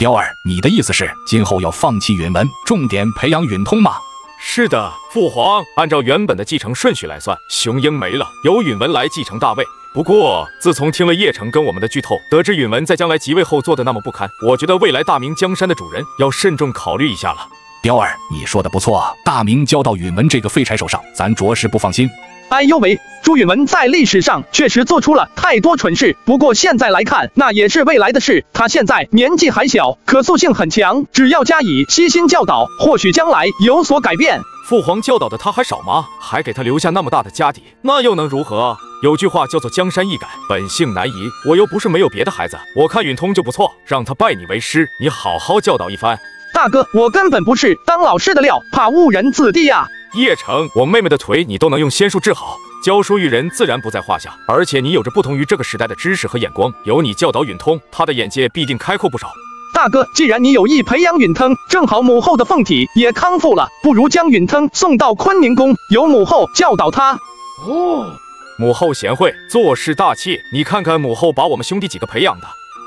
雕儿，你的意思是今后要放弃允文，重点培养允通吗？ 是的，父皇，按照原本的继承顺序来算，雄鹰没了，由允文来继承大位。不过，自从听了叶城跟我们的剧透，得知允文在将来即位后做的那么不堪，我觉得未来大明江山的主人要慎重考虑一下了。 雕儿，你说的不错，大明交到允文这个废柴手上，咱着实不放心。 哎呦喂，朱允文在历史上确实做出了太多蠢事，不过现在来看，那也是未来的事。他现在年纪还小，可塑性很强，只要加以悉心教导，或许将来有所改变。 父皇教导的他还少吗？还给他留下那么大的家底，那又能如何？有句话叫做江山易改，本性难移。我又不是没有别的孩子，我看允通就不错，让他拜你为师，你好好教导一番。 大哥，我根本不是当老师的料，怕误人子弟呀。 叶城，我妹妹的腿你都能用仙术治好，教书育人自然不在话下。而且你有着不同于这个时代的知识和眼光，有你教导允通，他的眼界必定开阔不少。 大哥，既然你有意培养允腾，正好母后的凤体也康复了，不如将允腾送到坤宁宫，由母后教导他。 哦，母后贤惠，做事大气，你看看母后把我们兄弟几个培养的。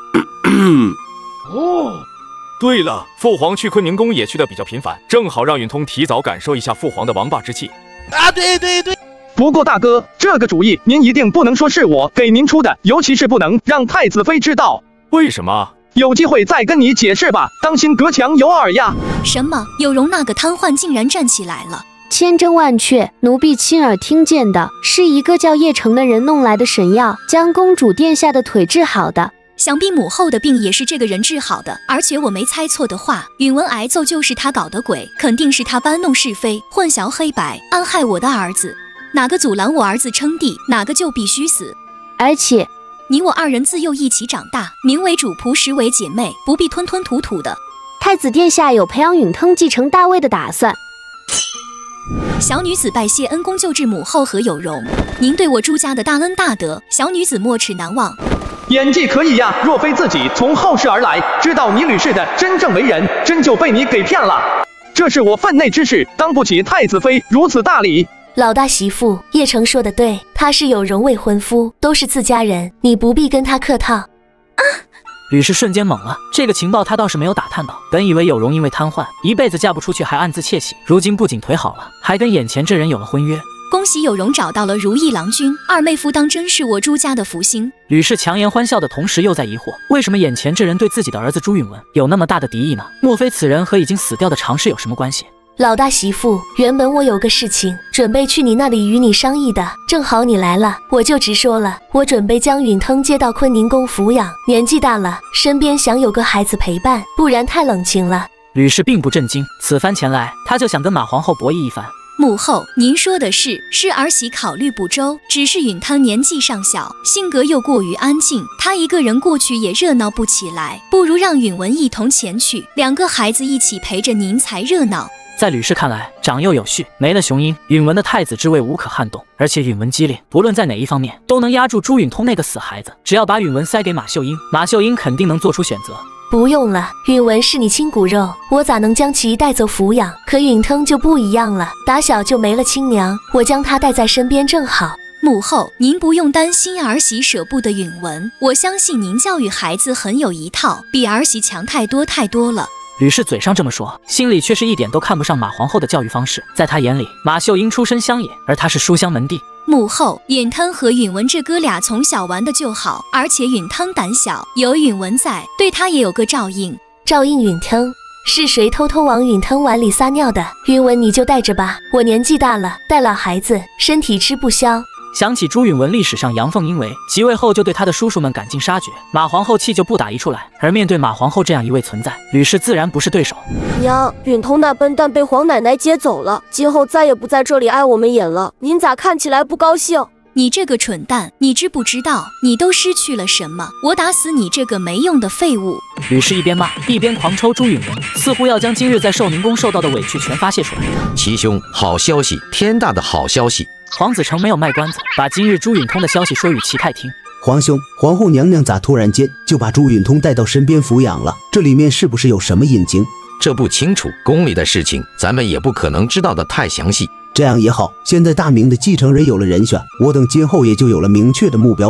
哦。对了，父皇去坤宁宫也去得比较频繁，正好让允通提早感受一下父皇的王霸之气。 啊，对。 不过大哥，这个主意您一定不能说是我给您出的，尤其是不能让太子妃知道。 为什么？ 有机会再跟你解释吧，当心隔墙有耳呀。 什么？有容那个瘫痪竟然站起来了？ 千真万确，奴婢亲耳听见的，是一个叫叶城的人弄来的神药，将公主殿下的腿治好的。 想必母后的病也是这个人治好的，而且我没猜错的话，允文挨揍就是他搞的鬼，肯定是他搬弄是非，混淆黑白，暗害我的儿子。哪个阻拦我儿子称帝，哪个就必须死。 而且你我二人自幼一起长大，名为主仆，实为姐妹，不必吞吞吐吐的。 太子殿下有培养允腾继承大位的打算。 小女子拜谢恩公救治母后和有容，您对我朱家的大恩大德，小女子没齿难忘。 演技可以呀，若非自己从后世而来，知道你吕氏的真正为人，真就被你给骗了。这是我分内之事，当不起太子妃如此大礼。 老大媳妇，叶城说的对，他是有容未婚夫，都是自家人，你不必跟他客套。 吕氏瞬间懵了，这个情报他倒是没有打探到，本以为有容因为瘫痪一辈子嫁不出去，还暗自窃喜，如今不仅腿好了，还跟眼前这人有了婚约。 恭喜有容找到了如意郎君，二妹夫当真是我朱家的福星。 吕氏强颜欢笑的同时，又在疑惑，为什么眼前这人对自己的儿子朱允文有那么大的敌意呢？莫非此人和已经死掉的常氏有什么关系？ 老大媳妇，原本我有个事情准备去你那里与你商议的，正好你来了，我就直说了，我准备将允腾接到坤宁宫抚养，年纪大了，身边想有个孩子陪伴，不然太冷清了。 吕氏并不震惊，此番前来，他就想跟马皇后博弈一番。 母后，您说的是儿媳考虑不周，只是允汤年纪尚小，性格又过于安静，他一个人过去也热闹不起来，不如让允文一同前去，两个孩子一起陪着您才热闹。 在吕氏看来，长幼有序，没了雄鹰，允文的太子之位无可撼动，而且允文机灵，不论在哪一方面都能压住朱允通那个死孩子。只要把允文塞给马秀英，马秀英肯定能做出选择。 不用了，允文是你亲骨肉，我咋能将其带走抚养？可允腾就不一样了，打小就没了亲娘，我将他带在身边正好。 母后，您不用担心儿媳舍不得允文，我相信您教育孩子很有一套，比儿媳强太多太多了。 吕氏嘴上这么说，心里却是一点都看不上马皇后的教育方式。在他眼里，马秀英出身乡野，而他是书香门第。 母后，允汤和允文这哥俩从小玩的就好，而且允汤胆小，有允文在，对他也有个照应。 照应允汤？是谁偷偷往允汤碗里撒尿的？允文你就带着吧，我年纪大了，带老孩子，身体吃不消。 想起朱允文历史上阳奉阴违，即位后就对他的叔叔们赶尽杀绝，马皇后气就不打一处来。而面对马皇后这样一位存在，吕氏自然不是对手。 娘，允彤那笨蛋被皇奶奶接走了，今后再也不在这里碍我们眼了，您咋看起来不高兴？ 你这个蠢蛋，你知不知道你都失去了什么？我打死你这个没用的废物！ 吕氏一边骂一边狂抽朱允文，似乎要将今日在寿宁宫受到的委屈全发泄出来。 齐兄，好消息，天大的好消息！ 黄子成没有卖关子，把今日朱允通的消息说与齐泰听。 皇兄，皇后娘娘咋突然间就把朱允通带到身边抚养了？这里面是不是有什么隐情？ 这不清楚，宫里的事情咱们也不可能知道的太详细。 这样也好，现在大明的继承人有了人选，我等今后也就有了明确的目标。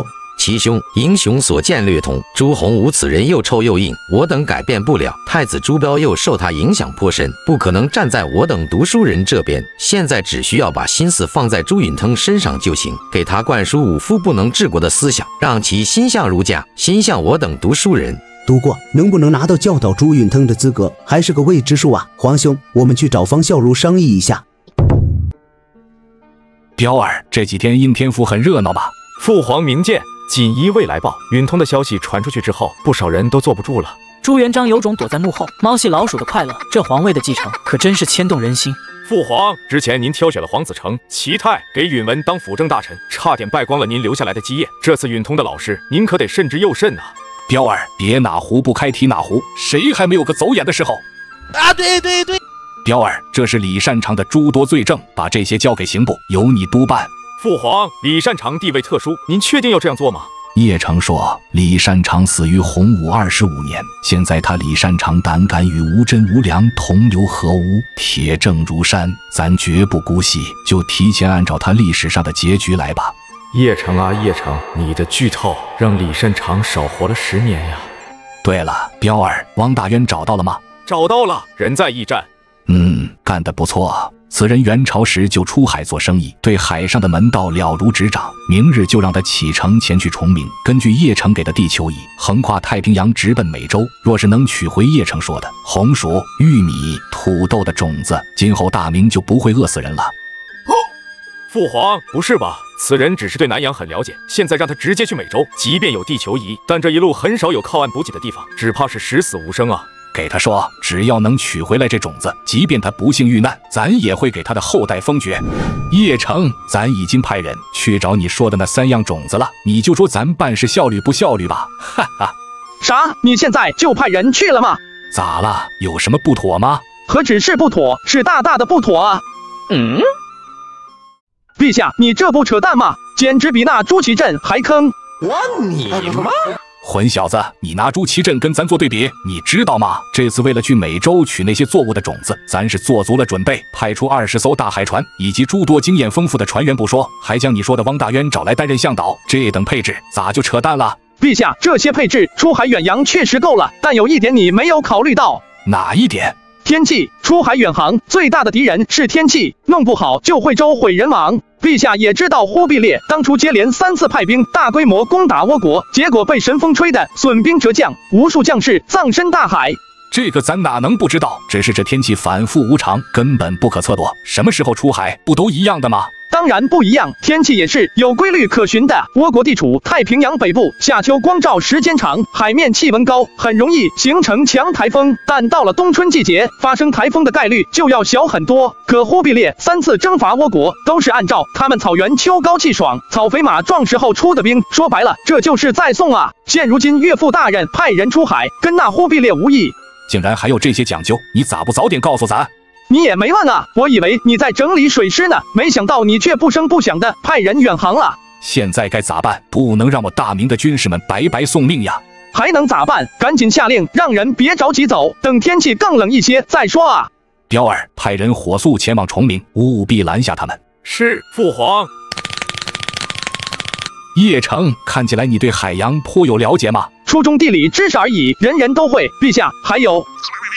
其兄英雄所见略同，朱洪武此人又臭又硬，我等改变不了。太子朱标又受他影响颇深，不可能站在我等读书人这边。现在只需要把心思放在朱允炆身上就行，给他灌输武夫不能治国的思想，让其心向儒家，心向我等读书人。 不过，能不能拿到教导朱允炆的资格，还是个未知数啊。皇兄，我们去找方孝孺商议一下。 彪儿，这几天应天府很热闹吧？ 父皇明鉴，锦衣卫来报，允通的消息传出去之后，不少人都坐不住了。 朱元璋有种躲在幕后猫戏老鼠的快乐，这皇位的继承可真是牵动人心。 父皇，之前您挑选了黄子成、齐泰给允文当辅政大臣，差点败光了您留下来的基业。这次允通的老事，您可得慎之又慎啊！ 彪儿，别哪壶不开提哪壶，谁还没有个走眼的时候？ 啊，对。 彪儿，这是李善长的诸多罪证，把这些交给刑部，由你督办。 父皇，李善长地位特殊，您确定要这样做吗？ 叶成说，李善长死于洪武25年，现在他李善长胆敢与吴真、吴良同流合污，铁证如山，咱绝不姑息，就提前按照他历史上的结局来吧。 叶成啊叶成，你的剧透让李善长少活了10年呀。 对了，彪儿，汪大渊找到了吗？ 找到了，人在驿站。 干得不错。此人元朝时就出海做生意，对海上的门道了如指掌。明日就让他启程前去崇明，根据叶城给的地球仪，横跨太平洋直奔美洲。若是能取回叶城说的红薯、玉米、土豆的种子，今后大明就不会饿死人了。 父皇，不是吧？此人只是对南洋很了解，现在让他直接去美洲，即便有地球仪，但这一路很少有靠岸补给的地方，只怕是十死无生啊。 给他说，只要能取回来这种子，即便他不幸遇难，咱也会给他的后代封爵。叶城，咱已经派人去找你说的那3样种子了，你就说咱办事效率不效率吧。哈哈。 啥？你现在就派人去了吗？ 咋了？有什么不妥吗？ 何止是不妥，是大大的不妥啊！陛下，你这不扯淡吗？简直比那朱祁镇还坑！ 我你妈！ 混小子，你拿朱祁镇跟咱做对比，你知道吗？这次为了去美洲取那些作物的种子，咱是做足了准备，派出20艘大海船，以及诸多经验丰富的船员不说，还将你说的汪大渊找来担任向导，这等配置咋就扯淡了？ 陛下，这些配置出海远洋确实够了，但有一点你没有考虑到。 哪一点？ 天气。出海远航最大的敌人是天气，弄不好就会舟毁人亡。陛下也知道，忽必烈当初接连3次派兵大规模攻打倭国，结果被神风吹得损兵折将，无数将士葬身大海。 这个咱哪能不知道？只是这天气反复无常，根本不可测度。什么时候出海不都一样的吗？ 当然不一样，天气也是有规律可循的。倭国地处太平洋北部，夏秋光照时间长，海面气温高，很容易形成强台风。但到了冬春季节，发生台风的概率就要小很多。可忽必烈3次征伐倭国，都是按照他们草原秋高气爽、草肥马壮时候出的兵。说白了，这就是在送啊！现如今岳父大人派人出海，跟那忽必烈无异。 竟然还有这些讲究，你咋不早点告诉咱？ 你也没问啊，我以为你在整理水师呢，没想到你却不声不响的派人远航了。 现在该咋办？不能让我大明的军士们白白送命呀！ 还能咋办？赶紧下令，让人别着急走，等天气更冷一些再说啊！ 彪儿，派人火速前往崇明，务必拦下他们。 是，父皇。 叶城，看起来你对海洋颇有了解吗？ 初中地理知识而已，人人都会。陛下，还有。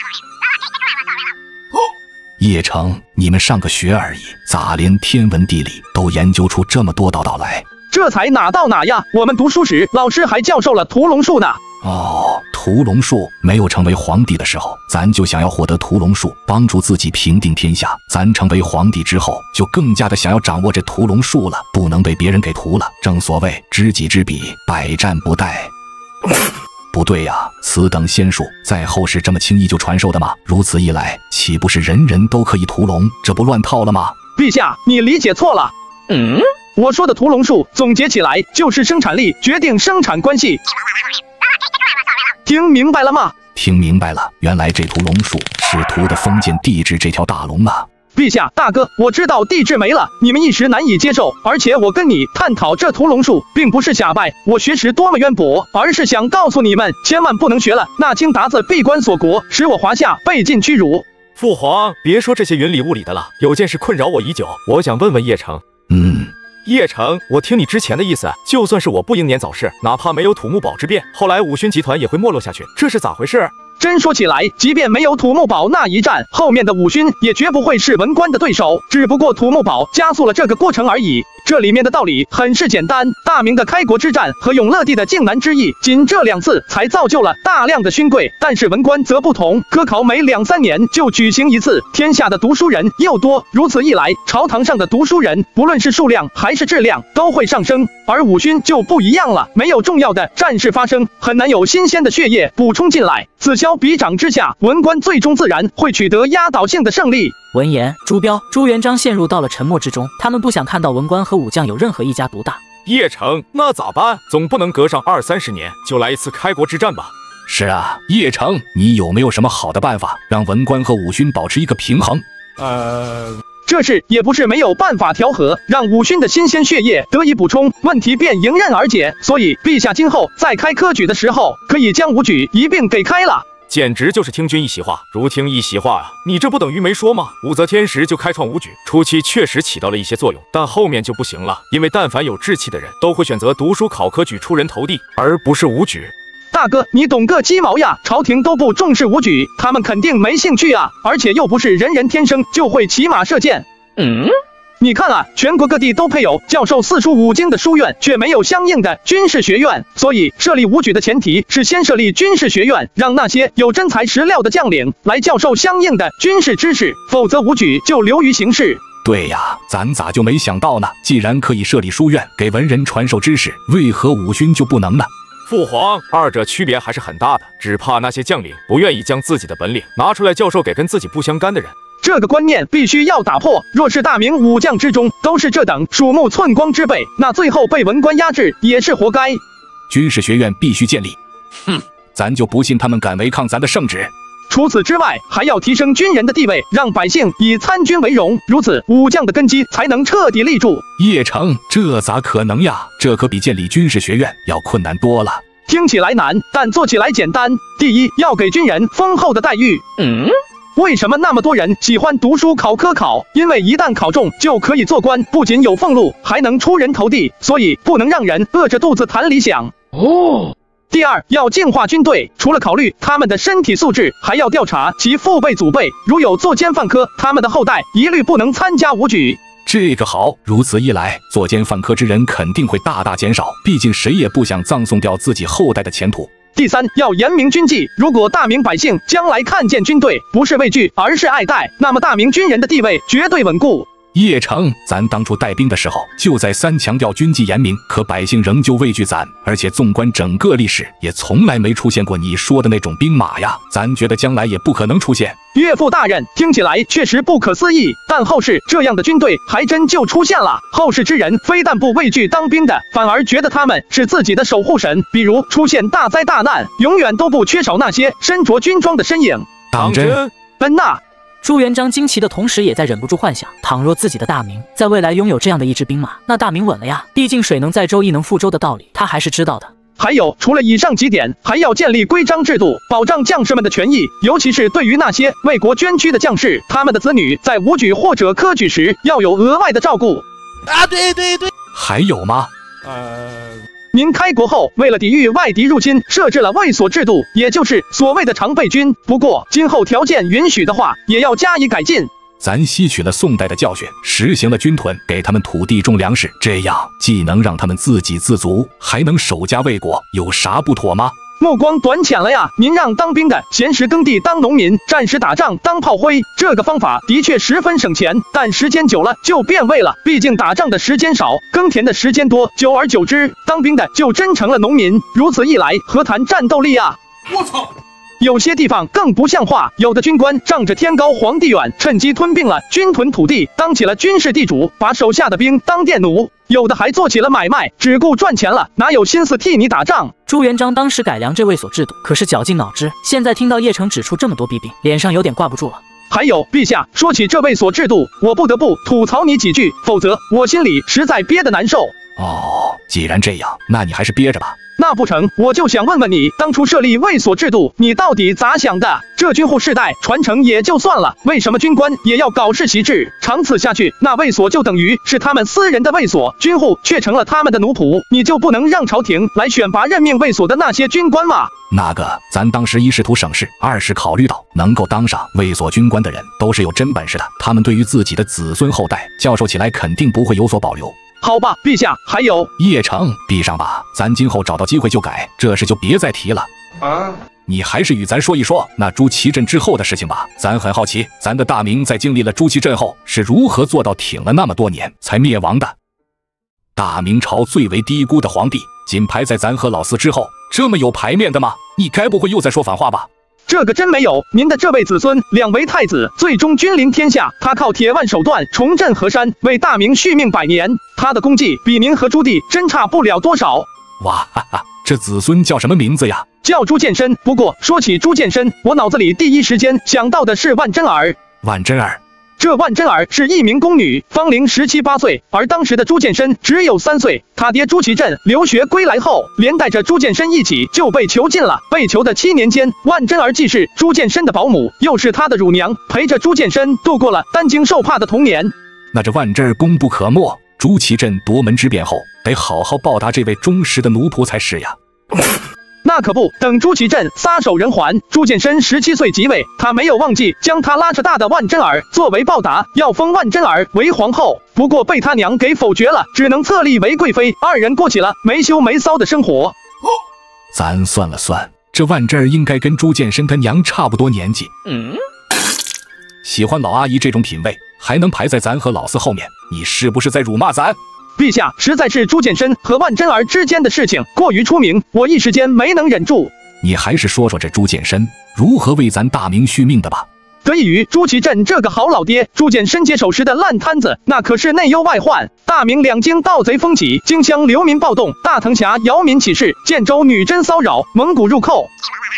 叶城，你们上个学而已，咋连天文地理都研究出这么多道来？ 这才哪到哪呀！我们读书时，老师还教授了屠龙术呢。 哦，屠龙术。没有成为皇帝的时候，咱就想要获得屠龙术，帮助自己平定天下。咱成为皇帝之后，就更加的想要掌握这屠龙术了，不能被别人给屠了。正所谓知己知彼，百战不殆。不对呀，此等仙术在后世这么轻易就传授的吗？如此一来，岂不是人人都可以屠龙？这不乱套了吗？ 陛下，你理解错了。我说的屠龙术，总结起来就是生产力决定生产关系。听明白了吗？ 听明白了，原来这屠龙术是图的封建帝制这条大龙啊！ 陛下，大哥，我知道帝制没了，你们一时难以接受。而且我跟你探讨这屠龙术，并不是假拜我学识多么渊博，而是想告诉你们，千万不能学了。那金达子闭关锁国，使我华夏被尽屈辱。 父皇，别说这些云里雾里的了，有件事困扰我已久，我想问问叶城。 叶城，我听你之前的意思，就算是我不英年早逝，哪怕没有土木堡之变，后来五勋集团也会没落下去，这是咋回事？ 真说起来，即便没有土木堡那一战，后面的五勋也绝不会是文官的对手，只不过土木堡加速了这个过程而已。这里面的道理很是简单，大明的开国之战和永乐帝的靖难之役，仅这2次才造就了大量的勋贵。但是文官则不同，科考每2、3年就举行一次，天下的读书人又多，如此一来，朝堂上的读书人不论是数量还是质量都会上升。而五勋就不一样了，没有重要的战事发生，很难有新鲜的血液补充进来，此消彼长之下，文官最终自然会取得压倒性的胜利。 闻言，朱标、朱元璋陷入到了沉默之中，他们不想看到文官和武将有任何一家独大。 叶城，那咋办？总不能隔上20、30年就来一次开国之战吧？ 是啊，叶城，你有没有什么好的办法，让文官和武勋保持一个平衡？ 这事也不是没有办法调和，让武勋的新鲜血液得以补充，问题便迎刃而解。所以陛下今后在开科举的时候，可以将武举一并给开了。 简直就是听君一席话，如听一席话啊！你这不等于没说吗？武则天时就开创武举，初期确实起到了一些作用，但后面就不行了，因为但凡有志气的人都会选择读书考科举出人头地，而不是武举。 大哥，你懂个鸡毛呀！朝廷都不重视武举，他们肯定没兴趣啊！而且又不是人人天生就会骑马射箭。你看啊，全国各地都配有教授4书5经的书院，却没有相应的军事学院。所以设立武举的前提是先设立军事学院，让那些有真材实料的将领来教授相应的军事知识，否则武举就流于形式。 对呀，咱咋就没想到呢？既然可以设立书院给文人传授知识，为何武勋就不能呢？ 父皇，二者区别还是很大的，只怕那些将领不愿意将自己的本领拿出来教授给跟自己不相干的人。 这个观念必须要打破。若是大明武将之中都是这等鼠目寸光之辈，那最后被文官压制也是活该。 军事学院必须建立。咱就不信他们敢违抗咱的圣旨。 除此之外，还要提升军人的地位，让百姓以参军为荣，如此武将的根基才能彻底立住。 叶城，这咋可能呀？这可比建立军事学院要困难多了。 听起来难，但做起来简单。第一，要给军人丰厚的待遇。为什么那么多人喜欢读书考科考？因为一旦考中就可以做官，不仅有俸禄，还能出人头地，所以不能让人饿着肚子谈理想。第二，要净化军队，除了考虑他们的身体素质，还要调查其父辈祖辈，如有作奸犯科，他们的后代一律不能参加武举。 这个好，如此一来，作奸犯科之人肯定会大大减少，毕竟谁也不想葬送掉自己后代的前途。 第三，要严明军纪，如果大明百姓将来看见军队不是畏惧，而是爱戴，那么大明军人的地位绝对稳固。 叶城，咱当初带兵的时候就再三强调军纪严明，可百姓仍旧畏惧咱，而且纵观整个历史，也从来没出现过你说的那种兵马呀，咱觉得将来也不可能出现。 岳父大人，听起来确实不可思议，但后世这样的军队还真就出现了。后世之人非但不畏惧当兵的，反而觉得他们是自己的守护神，比如出现大灾大难，永远都不缺少那些身着军装的身影。 当真？ 那朱元璋惊奇的同时，也在忍不住幻想，倘若自己的大明在未来拥有这样的一支兵马，那大明稳了呀！毕竟水能载舟，亦能覆舟的道理，他还是知道的。 还有，除了以上几点，还要建立规章制度，保障将士们的权益，尤其是对于那些为国捐躯的将士，他们的子女在武举或者科举时要有额外的照顾。 对， 还有吗？ 您开国后，为了抵御外敌入侵，设置了卫所制度，也就是所谓的常备军。不过，今后条件允许的话，也要加以改进。 咱吸取了宋代的教训，实行了军屯，给他们土地种粮食，这样既能让他们自给自足，还能守家卫国，有啥不妥吗？ 目光短浅了呀！您让当兵的闲时耕地当农民，战时打仗当炮灰，这个方法的确十分省钱，但时间久了就变味了。毕竟打仗的时间少，耕田的时间多，久而久之，当兵的就真成了农民。如此一来，何谈战斗力啊？ 我操！ 有些地方更不像话，有的军官仗着天高皇帝远，趁机吞并了军屯土地，当起了军事地主，把手下的兵当佃奴。有的还做起了买卖，只顾赚钱了，哪有心思替你打仗？ 朱元璋当时改良这卫所制度，可是绞尽脑汁。现在听到叶城指出这么多弊病，脸上有点挂不住了。 还有，陛下，说起这卫所制度，我不得不吐槽你几句，否则我心里实在憋得难受。 哦，既然这样，那你还是憋着吧。 那不成，我就想问问你，当初设立卫所制度，你到底咋想的？这军户世代传承也就算了，为什么军官也要搞世袭制？长此下去，那卫所就等于是他们私人的卫所，军户却成了他们的奴仆。你就不能让朝廷来选拔任命卫所的那些军官吗？ 那个，咱当时一是图省事，二是考虑到能够当上卫所军官的人都是有真本事的，他们对于自己的子孙后代教授起来肯定不会有所保留。 好吧，陛下，还有邺城，闭上吧，咱今后找到机会就改，这事就别再提了。你还是与咱说一说那朱祁镇之后的事情吧，咱很好奇，咱的大明在经历了朱祁镇后是如何做到挺了那么多年才灭亡的。大明朝最为低估的皇帝，仅排在咱和老四之后，这么有排面的吗？你该不会又在说反话吧？ 这个真没有，您的这位子孙两为太子，最终君临天下，他靠铁腕手段重振河山，为大明续命100年，他的功绩比您和朱棣真差不了多少。 哇哈哈，这子孙叫什么名字呀？ 叫朱见深。不过说起朱见深，我脑子里第一时间想到的是万贞儿。 万贞儿， 这万贞儿是一名宫女，芳龄17、18岁，而当时的朱见深只有3岁。他爹朱祁镇留学归来后，连带着朱见深一起就被囚禁了。被囚的7年间，万贞儿既是朱见深的保姆，又是他的乳娘，陪着朱见深度过了担惊受怕的童年。 那这万贞儿功不可没，朱祁镇夺门之变后，得好好报答这位忠实的奴仆才是呀。 那可不，等朱祁镇撒手人寰，朱见深17岁即位，他没有忘记将他拉扯大的万贞儿作为报答，要封万贞儿为皇后，不过被他娘给否决了，只能册立为贵妃。二人过起了没羞没臊的生活。 咱算了算，这万贞儿应该跟朱见深他娘差不多年纪。喜欢老阿姨这种品味，还能排在咱和老四后面，你是不是在辱骂咱？ 陛下，实在是朱见深和万贞儿之间的事情过于出名，我一时间没能忍住。 你还是说说这朱见深如何为咱大明续命的吧。 得益于朱祁镇这个好老爹，朱见深接手时的烂摊子那可是内忧外患。大明两京盗贼风起，荆襄流民暴动，大藤峡姚民起事，建州女真骚扰，蒙古入寇。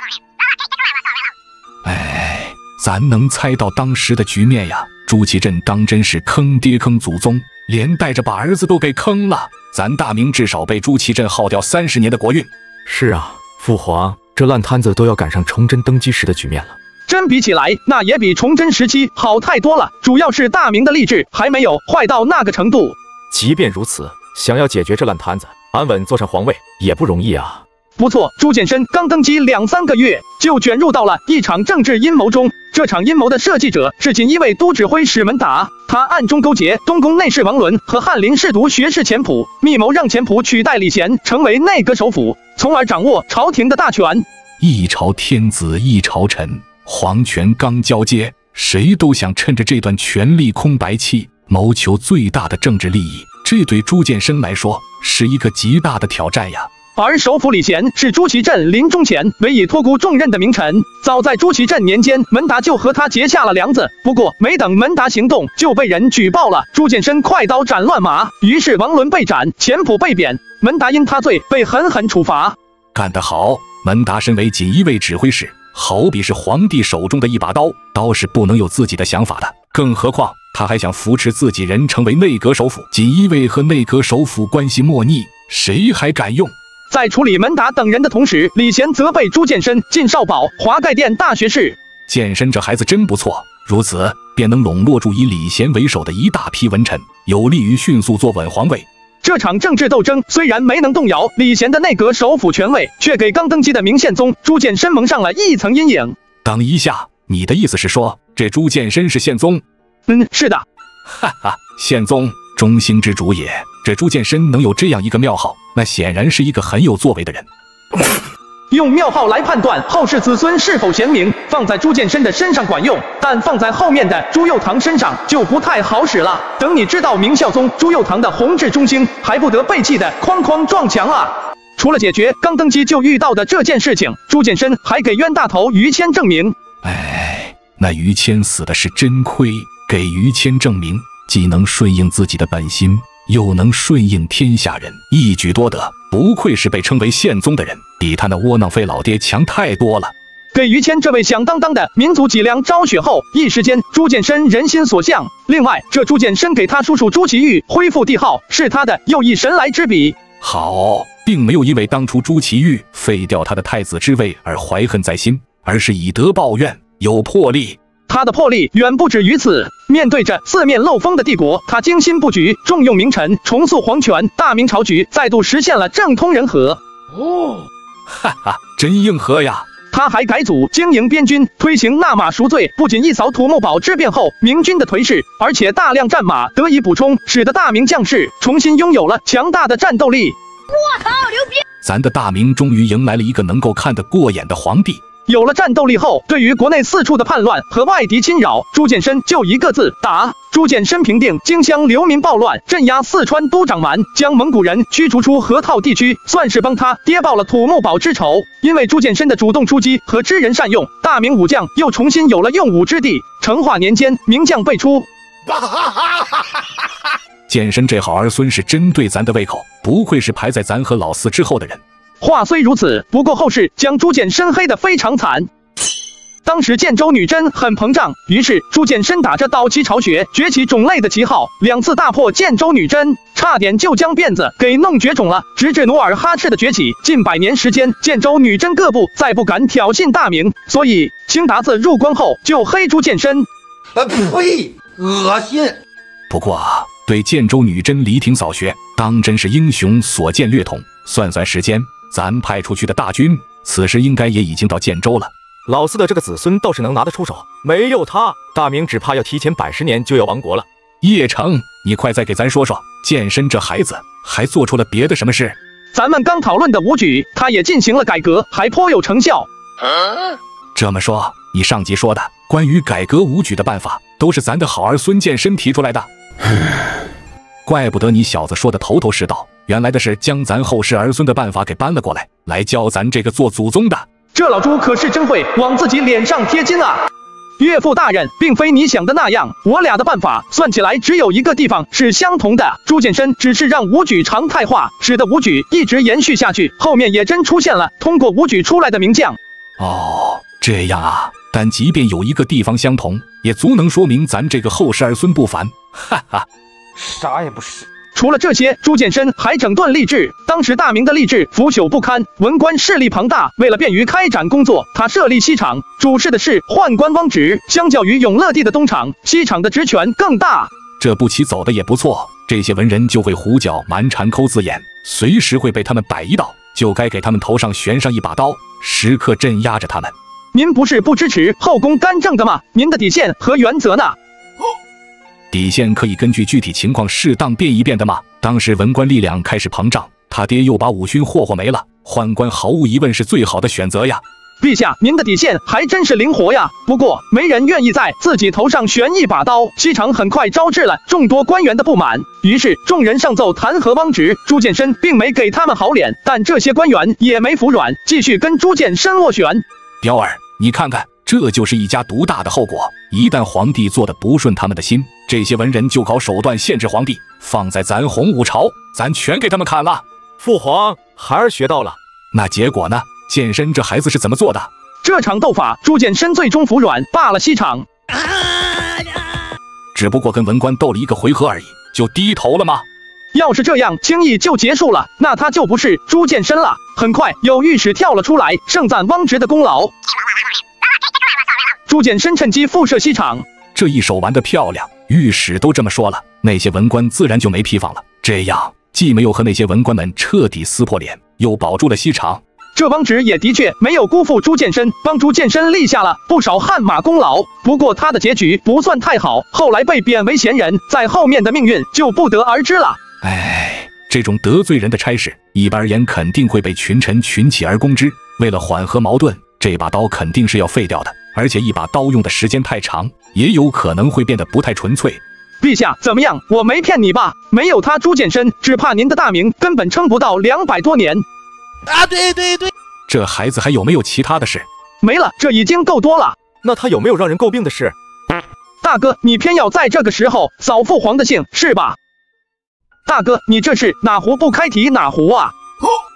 哎，咱能猜到当时的局面呀。朱祁镇当真是坑爹坑祖宗，连带着把儿子都给坑了。咱大明至少被朱祁镇耗掉30年的国运。 是啊，父皇，这烂摊子都要赶上崇祯登基时的局面了。 真比起来，那也比崇祯时期好太多了。主要是大明的吏治还没有坏到那个程度。 即便如此，想要解决这烂摊子，安稳坐上皇位也不容易啊。 不错，朱见深刚登基2、3个月，就卷入到了一场政治阴谋中。这场阴谋的设计者是锦衣卫都指挥使门达，他暗中勾结东宫内侍王伦和翰林侍读学士钱普，密谋让钱普取代李贤成为内阁首辅，从而掌握朝廷的大权。 一朝天子一朝臣，皇权刚交接，谁都想趁着这段权力空白期谋求最大的政治利益，这对朱见深来说是一个极大的挑战呀。 而首辅李贤是朱祁镇临终前委以托孤重任的名臣，早在朱祁镇年间，门达就和他结下了梁子。不过没等门达行动，就被人举报了。朱见深快刀斩乱麻，于是王伦被斩，钱普被贬，门达因他罪被狠狠处罚。 干得好！门达身为锦衣卫指挥使，好比是皇帝手中的一把刀，刀是不能有自己的想法的。更何况他还想扶持自己人成为内阁首辅，锦衣卫和内阁首辅关系莫逆，谁还敢用？ 在处理门达等人的同时，李贤责备朱见深进少保、华盖殿大学士。 见深这孩子真不错，如此便能笼络住以李贤为首的一大批文臣，有利于迅速坐稳皇位。 这场政治斗争虽然没能动摇李贤的内阁首辅权位，却给刚登基的明宪宗朱见深蒙上了一层阴影。 等一下，你的意思是说，这朱见深是宪宗？ 是的。 哈哈，宪宗，中兴之主也。这朱见深能有这样一个庙号，那显然是一个很有作为的人。 用庙号来判断后世子孙是否贤明，放在朱见深的身上管用，但放在后面的朱佑樘身上就不太好使了。等你知道明孝宗朱佑樘的宏志中兴，还不得被气得哐哐撞墙啊！除了解决刚登基就遇到的这件事情，朱见深还给冤大头于谦证明。 哎，那于谦死的是真亏，给于谦证明，既能顺应自己的本心，又能顺应天下人，一举多得，不愧是被称为宪宗的人，比他那窝囊废老爹强太多了。 给于谦这位响当当的民族脊梁昭雪后，一时间朱见深人心所向。另外，这朱见深给他叔叔朱祁钰恢复帝号，是他的又一神来之笔。 好，并没有因为当初朱祁钰废掉他的太子之位而怀恨在心，而是以德报怨，有魄力。 他的魄力远不止于此。面对着四面漏风的帝国，他精心布局，重用名臣，重塑皇权，大明朝局再度实现了政通人和。 哈哈，真硬核呀！ 他还改组经营边军，推行纳马赎罪，不仅一扫土木堡之变后明军的颓势，而且大量战马得以补充，使得大明将士重新拥有了强大的战斗力。 我操，牛逼！ 咱的大明终于迎来了一个能够看得过眼的皇帝。 有了战斗力后，对于国内四处的叛乱和外敌侵扰，朱见深就一个字：打。朱见深平定荆襄流民暴乱，镇压四川都长蛮，将蒙古人驱逐出河套地区，算是帮他跌报了土木堡之仇。因为朱见深的主动出击和知人善用，大明武将又重新有了用武之地。成化年间，名将辈出。 见深这好儿孙是真对咱的胃口，不愧是排在咱和老四之后的人。 话虽如此，不过后世将朱见深黑得非常惨。当时建州女真很膨胀，于是朱见深打着倒齐巢穴、崛起种类的旗号，2次大破建州女真，差点就将辫子给弄绝种了。直至努尔哈赤的崛起，近100年时间，建州女真各部再不敢挑衅大明，所以清达子入关后就黑朱见深。 呸！恶心！ 不过啊，对建州女真离庭扫穴，当真是英雄所见略同。算算时间，咱派出去的大军，此时应该也已经到建州了。 老四的这个子孙倒是能拿得出手，没有他，大明只怕要提前100年就要亡国了。 叶成，你快再给咱说说，建深这孩子还做出了别的什么事？ 咱们刚讨论的武举，他也进行了改革，还颇有成效。 这么说，你上集说的关于改革武举的办法，都是咱的好儿孙建深提出来的？怪不得你小子说的头头是道，原来的是将咱后世儿孙的办法给搬了过来，来教咱这个做祖宗的。 这老朱可是真会往自己脸上贴金啊！岳父大人，并非你想的那样，我俩的办法算起来只有一个地方是相同的。朱见深只是让武举常态化，使得武举一直延续下去，后面也真出现了通过武举出来的名将。 哦，这样啊，但即便有一个地方相同，也足能说明咱这个后世儿孙不凡。哈哈， 啥也不是。 除了这些，朱见深还整顿吏治。当时大明的吏治腐朽不堪，文官势力庞大，为了便于开展工作，他设立西厂，主事的是宦官汪直。相较于永乐帝的东厂，西厂的职权更大。 这步棋走的也不错，这些文人就会胡搅蛮缠、抠字眼，随时会被他们摆一道，就该给他们头上悬上一把刀，时刻镇压着他们。 您不是不支持后宫干政的吗？您的底线和原则呢？ 底线可以根据具体情况适当变一变的嘛。当时文官力量开始膨胀，他爹又把武勋霍霍没了，宦官毫无疑问是最好的选择呀。 陛下，您的底线还真是灵活呀。不过没人愿意在自己头上悬一把刀。西厂很快招致了众多官员的不满，于是众人上奏弹劾汪直。朱见深并没给他们好脸，但这些官员也没服软，继续跟朱见深斡旋。 彪儿，你看看，这就是一家独大的后果。一旦皇帝做的不顺他们的心，这些文人就搞手段限制皇帝。放在咱洪武朝，咱全给他们砍了。 父皇，孩儿学到了。 那结果呢？建深这孩子是怎么做的？ 这场斗法，朱见深最终服软，罢了西厂。 只不过跟文官斗了一个回合而已，就低头了吗？ 要是这样轻易就结束了，那他就不是朱见深了。很快有御史跳了出来，盛赞汪直的功劳。朱见深趁机复设西厂， 这一手玩得漂亮，御史都这么说了，那些文官自然就没批放了。这样既没有和那些文官们彻底撕破脸，又保住了西厂。 这汪直也的确没有辜负朱见深，帮朱见深立下了不少汗马功劳。不过他的结局不算太好，后来被贬为闲人，在后面的命运就不得而知了。 哎，这种得罪人的差事，一般而言肯定会被群臣群起而攻之。为了缓和矛盾，这把刀肯定是要废掉的。而且一把刀用的时间太长，也有可能会变得不太纯粹。 陛下，怎么样？我没骗你吧？没有他朱见深，只怕您的大明根本撑不到200多年。 啊，对对对， 这孩子还有没有其他的事？ 没了，这已经够多了。 那他有没有让人诟病的事？ 大哥，你偏要在这个时候扫父皇的兴，是吧？大哥，你这是哪壶不开提哪壶啊？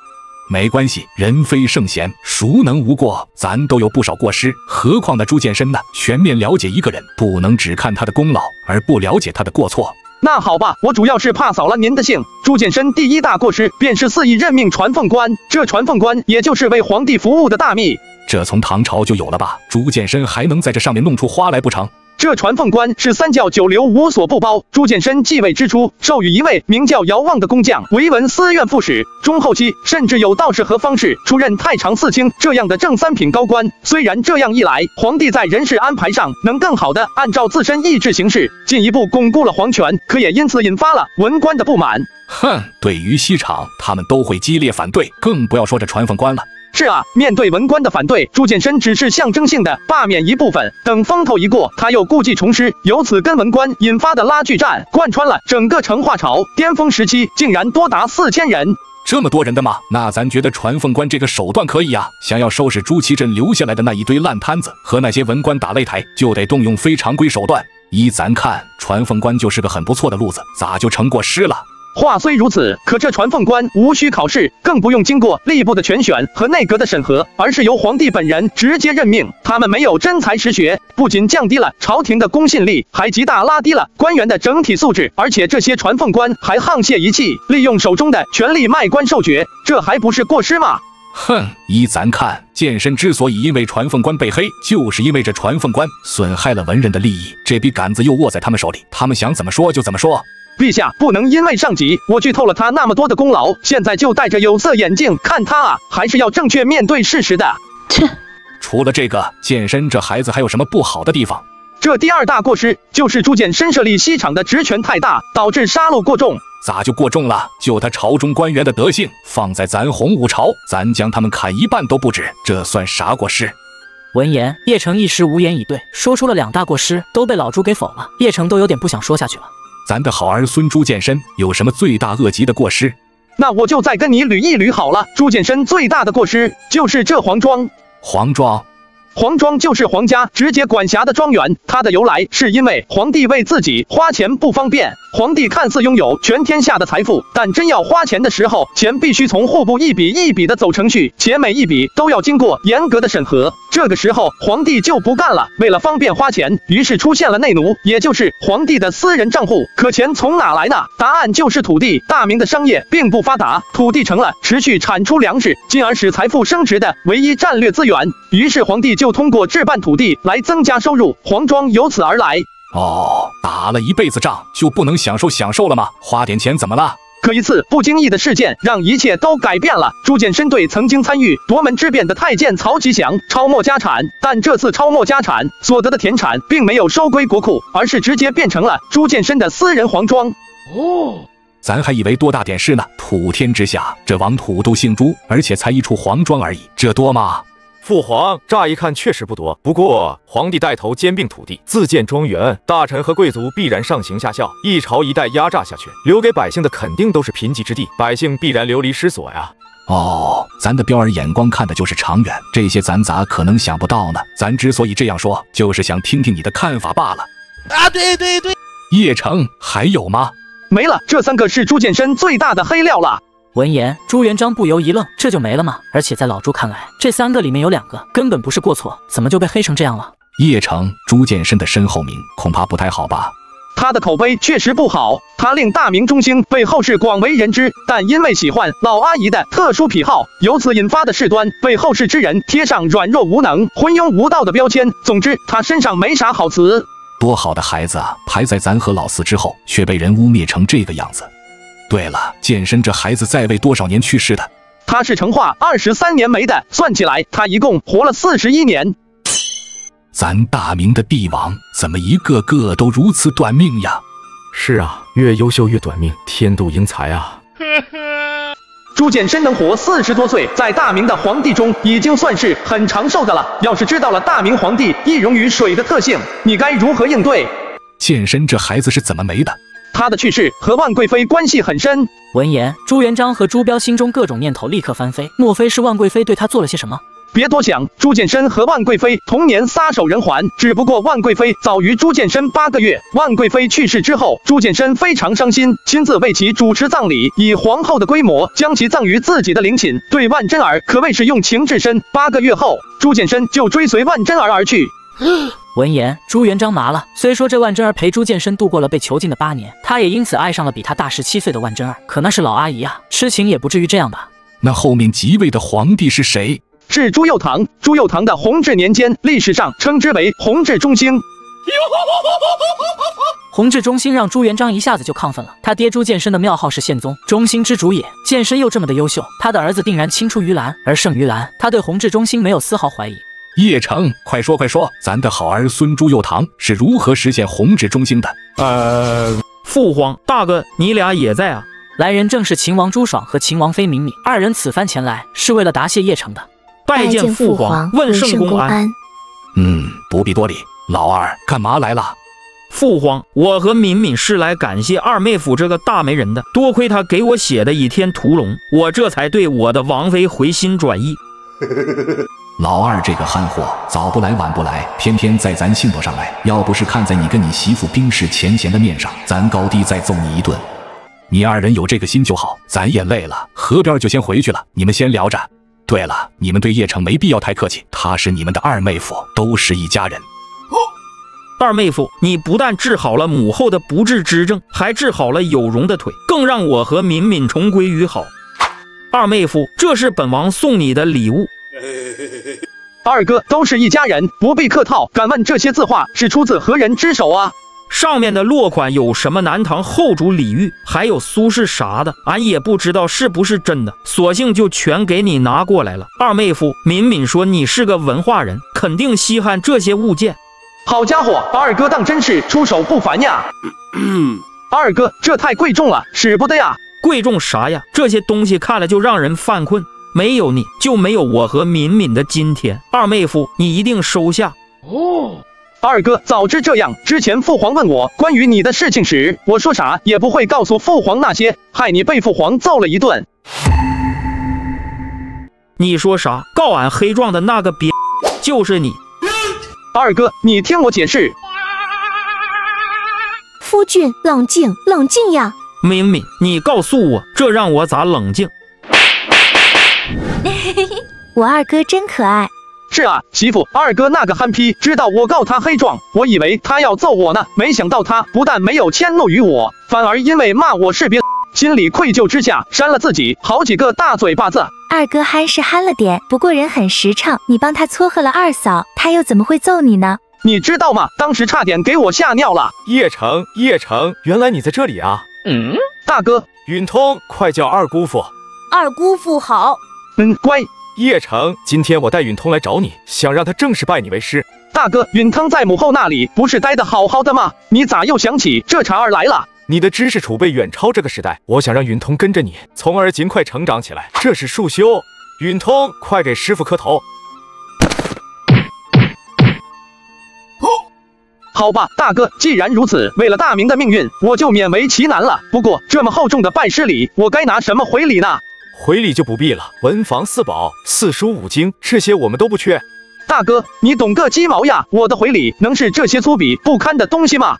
没关系，人非圣贤，孰能无过？咱都有不少过失，何况那朱见深呢？全面了解一个人，不能只看他的功劳，而不了解他的过错。 那好吧，我主要是怕扫了您的兴。朱见深第一大过失便是肆意任命传奉官，这传奉官也就是为皇帝服务的大秘。 这从唐朝就有了吧？朱见深还能在这上面弄出花来不成？ 这传奉官是三教九流无所不包。朱见深继位之初，授予一位名叫姚望的工匠为文司院副使，中后期甚至有道士和方士出任太常寺卿这样的正三品高官。虽然这样一来，皇帝在人事安排上能更好的按照自身意志行事，进一步巩固了皇权，可也因此引发了文官的不满。 哼，对于西厂，他们都会激烈反对，更不要说这传奉官了。 是啊，面对文官的反对，朱见深只是象征性的罢免一部分，等风头一过，他又故技重施，由此跟文官引发的拉锯战贯穿了整个成化朝，巅峰时期竟然多达4000人。 这么多人的吗？那咱觉得传奉官这个手段可以啊。想要收拾朱祁镇留下来的那一堆烂摊子，和那些文官打擂台，就得动用非常规手段。依咱看，传奉官就是个很不错的路子，咋就成过失了？ 话虽如此，可这传奉官无需考试，更不用经过吏部的全选和内阁的审核，而是由皇帝本人直接任命。他们没有真才实学，不仅降低了朝廷的公信力，还极大拉低了官员的整体素质。而且这些传奉官还沆瀣一气，利用手中的权力卖官授爵，这还不是过失吗？ 哼，依咱看，见深之所以因为传奉官被黑，就是因为这传奉官损害了文人的利益，这笔杆子又握在他们手里，他们想怎么说就怎么说。 陛下不能因为上级我剧透了他那么多的功劳，现在就戴着有色眼镜看他啊，还是要正确面对事实的。 切， 除了这个，见深这孩子还有什么不好的地方？ 这第二大过失就是朱见深设立西厂的职权太大，导致杀戮过重。 咋就过重了？就他朝中官员的德性，放在咱洪武朝，咱将他们砍一半都不止，这算啥过失？ 闻言，叶城一时无言以对，说出了2大过失，都被老朱给否了。叶城都有点不想说下去了。 咱的好儿孙朱见深有什么罪大恶极的过失？ 那我就再跟你捋一捋好了。朱见深最大的过失就是这皇庄。 皇庄？ 皇庄就是皇家直接管辖的庄园，它的由来是因为皇帝为自己花钱不方便。皇帝看似拥有全天下的财富，但真要花钱的时候，钱必须从户部一笔一笔的走程序，且每一笔都要经过严格的审核。这个时候，皇帝就不干了，为了方便花钱，于是出现了内奴，也就是皇帝的私人账户。可钱从哪来呢？答案就是土地。大明的商业并不发达，土地成了持续产出粮食，进而使财富升值的唯一战略资源。于是皇帝就通过置办土地来增加收入，皇庄由此而来。 哦，打了一辈子仗就不能享受了吗？花点钱怎么了？ 可一次不经意的事件让一切都改变了。朱见深对曾经参与夺门之变的太监曹吉祥抄没家产，但这次抄没家产所得的田产并没有收归国库，而是直接变成了朱见深的私人皇庄。 哦，咱还以为多大点事呢，普天之下这王土都姓朱，而且才一处皇庄而已，这多吗？ 父皇，乍一看确实不多，不过皇帝带头兼并土地，自建庄园，大臣和贵族必然上行下效，一朝一代压榨下去，留给百姓的肯定都是贫瘠之地，百姓必然流离失所呀。 哦，咱的彪儿眼光看的就是长远，这些咱咋可能想不到呢？咱之所以这样说，就是想听听你的看法罢了。 啊，对， 叶城还有吗？ 没了，这3个是朱见深最大的黑料了。 闻言，朱元璋不由一愣，这就没了吗？而且在老朱看来，这3个里面有2个根本不是过错，怎么就被黑成这样了？ 叶城，朱见深的身后名恐怕不太好吧？ 他的口碑确实不好，他令大明中兴被后世广为人知，但因为喜欢老阿姨的特殊癖好，由此引发的事端被后世之人贴上软弱无能、昏庸无道的标签。总之，他身上没啥好词。 多好的孩子啊，排在咱和老四之后，却被人污蔑成这个样子。对了，见深这孩子在位多少年去世的？ 他是成化23年没的，算起来他一共活了41年。 咱大明的帝王怎么一个个都如此短命呀？ 是啊，越优秀越短命，天妒英才啊。 朱见深能活40多岁，在大明的皇帝中已经算是很长寿的了。要是知道了大明皇帝易溶于水的特性，你该如何应对？ 见深这孩子是怎么没的？ 他的去世和万贵妃关系很深。 闻言，朱元璋和朱标心中各种念头立刻翻飞，莫非是万贵妃对他做了些什么？ 别多想，朱见深和万贵妃同年撒手人寰，只不过万贵妃早于朱见深8个月。万贵妃去世之后，朱见深非常伤心，亲自为其主持葬礼，以皇后的规模将其葬于自己的陵寝，对万贞儿可谓是用情至深。8个月后，朱见深就追随万贞儿而去。 闻言，朱元璋麻了。虽说这万贞儿陪朱见深度过了被囚禁的8年，他也因此爱上了比他大17岁的万贞儿。可那是老阿姨啊，痴情也不至于这样吧？ 那后面即位的皇帝是谁？ 是朱佑樘。朱佑樘的弘治年间，历史上称之为弘治中兴。 弘治中兴让朱元璋一下子就亢奋了。他爹朱见深的庙号是宪宗，中兴之主也。见深又这么的优秀，他的儿子定然青出于蓝而胜于蓝。他对弘治中兴没有丝毫怀疑。 叶成，快说快说，咱的好儿孙朱佑樘是如何实现弘治中兴的？ 父皇，大哥，你俩也在啊？ 来人正是秦王朱爽和秦王妃敏敏，二人此番前来是为了答谢叶成的。 拜见父皇，问圣公安。 不必多礼。老二干嘛来了？ 父皇，我和敏敏是来感谢二妹夫这个大媒人的，多亏他给我写的倚天屠龙，我这才对我的王妃回心转意。 老二这个憨货，早不来晚不来，偏偏在咱兴头上来。要不是看在你跟你媳妇冰释前嫌的面上，咱高低再揍你一顿。你二人有这个心就好，咱也累了，河边就先回去了，你们先聊着。对了，你们对叶成没必要太客气，他是你们的二妹夫，都是一家人。 二妹夫，你不但治好了母后的不治之症，还治好了有容的腿，更让我和敏敏重归于好。二妹夫，这是本王送你的礼物。 二哥都是一家人，不必客套。敢问这些字画是出自何人之手啊？ 上面的落款有什么南唐后主李煜，还有苏轼啥的，俺也不知道是不是真的，索性就全给你拿过来了。二妹夫，敏敏说你是个文化人，肯定稀罕这些物件。 好家伙，二哥当真是出手不凡呀！二哥，这太贵重了，使不得呀！ 贵重啥呀？这些东西看了就让人犯困。没有你就没有我和敏敏的今天。二妹夫，你一定收下。 二哥，早知这样，之前父皇问我关于你的事情时，我说啥也不会告诉父皇那些，害你被父皇揍了一顿。 你说啥？告俺黑壮的那个鳖就是你。 二哥，你听我解释。 夫君，冷静，冷静呀！ 敏敏，你告诉我，这让我咋冷静？ 我二哥真可爱。 是啊，媳妇，二哥那个憨批知道我告他黑壮，我以为他要揍我呢，没想到他不但没有迁怒于我，反而因为骂我是鳖，心里愧疚之下扇了自己好几个大嘴巴子。 二哥憨是憨了点，不过人很实诚，你帮他撮合了二嫂，他又怎么会揍你呢？ 你知道吗？当时差点给我吓尿了。 叶成，叶成，原来你在这里啊！ 大哥， 允通，快叫二姑父。 二姑父好。 乖。 叶成，今天我带允通来找你，想让他正式拜你为师。 大哥，允通在母后那里不是待得好好的吗？你咋又想起这茬儿来了？ 你的知识储备远超这个时代，我想让允通跟着你，从而尽快成长起来，这是束修。允通，快给师傅磕头。 好吧，大哥，既然如此，为了大明的命运，我就勉为其难了。不过这么厚重的拜师礼，我该拿什么回礼呢？ 回礼就不必了，文房四宝、四书五经，这些我们都不缺。 大哥，你懂个鸡毛呀！我的回礼能是这些粗鄙不堪的东西吗？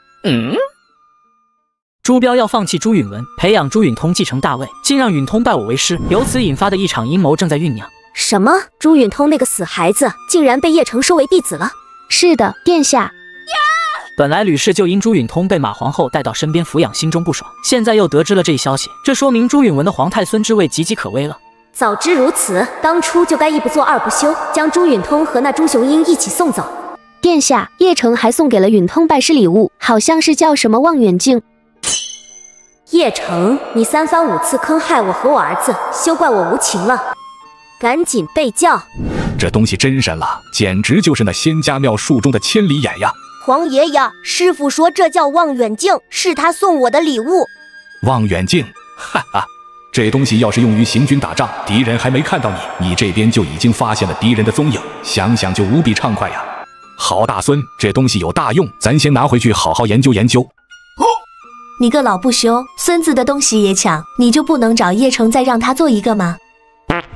朱标要放弃朱允文，培养朱允通继承大位，竟让允通拜我为师，由此引发的一场阴谋正在酝酿。 什么？朱允通那个死孩子，竟然被叶成收为弟子了？ 是的，殿下。 本来吕氏就因朱允通被马皇后带到身边抚养，心中不爽，现在又得知了这一消息，这说明朱允文的皇太孙之位岌岌可危了。 早知如此，当初就该一不做二不休，将朱允通和那朱雄英一起送走。 殿下，叶成还送给了允通拜师礼物，好像是叫什么望远镜。 叶成，你三番五次坑害我和我儿子，休怪我无情了，赶紧备教。 这东西真神了，简直就是那仙家庙术中的千里眼呀！ 皇爷呀，师傅说这叫望远镜，是他送我的礼物。 望远镜，哈哈，这东西要是用于行军打仗，敌人还没看到你，你这边就已经发现了敌人的踪影，想想就无比畅快呀！好大孙，这东西有大用，咱先拿回去好好研究研究。 你个老不休，孙子的东西也抢，你就不能找叶成再让他做一个吗？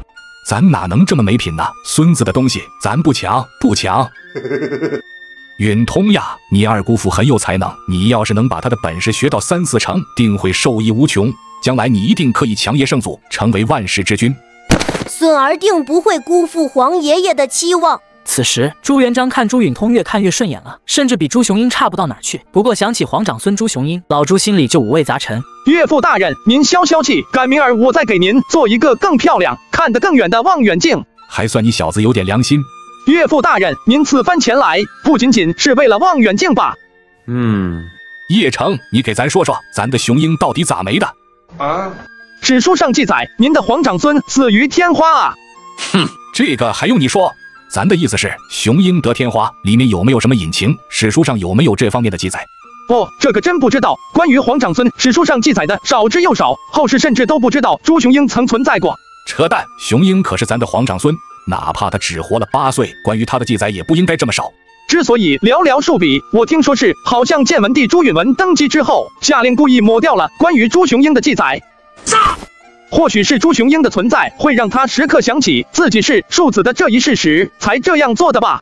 咱哪能这么没品呢？孙子的东西咱不抢，不抢。允通呀，你二姑父很有才能，你要是能把他的本事学到3、4成，定会受益无穷。将来你一定可以强业圣祖，成为万世之君。 孙儿定不会辜负皇爷爷的期望。 此时，朱元璋看朱允通越看越顺眼了，甚至比朱雄英差不到哪儿去。不过想起皇长孙朱雄英，老朱心里就五味杂陈。 岳父大人，您消消气，赶明儿我再给您做一个更漂亮、看得更远的望远镜。 还算你小子有点良心。 岳父大人，您此番前来，不仅仅是为了望远镜吧？ 叶成，你给咱说说，咱的雄鹰到底咋没的？ 史书上记载，您的皇长孙死于天花啊！ 哼，这个还用你说？咱的意思是，雄鹰得天花里面有没有什么隐情？史书上有没有这方面的记载？ 哦，这个真不知道。关于皇长孙，史书上记载的少之又少，后世甚至都不知道朱雄鹰曾存在过。 扯淡，雄鹰可是咱的皇长孙，哪怕他只活了8岁，关于他的记载也不应该这么少。 之所以寥寥数笔，我听说是好像建文帝朱允文登基之后，下令故意抹掉了关于朱雄鹰的记载。或许是朱雄鹰的存在会让他时刻想起自己是庶子的这一事实，才这样做的吧。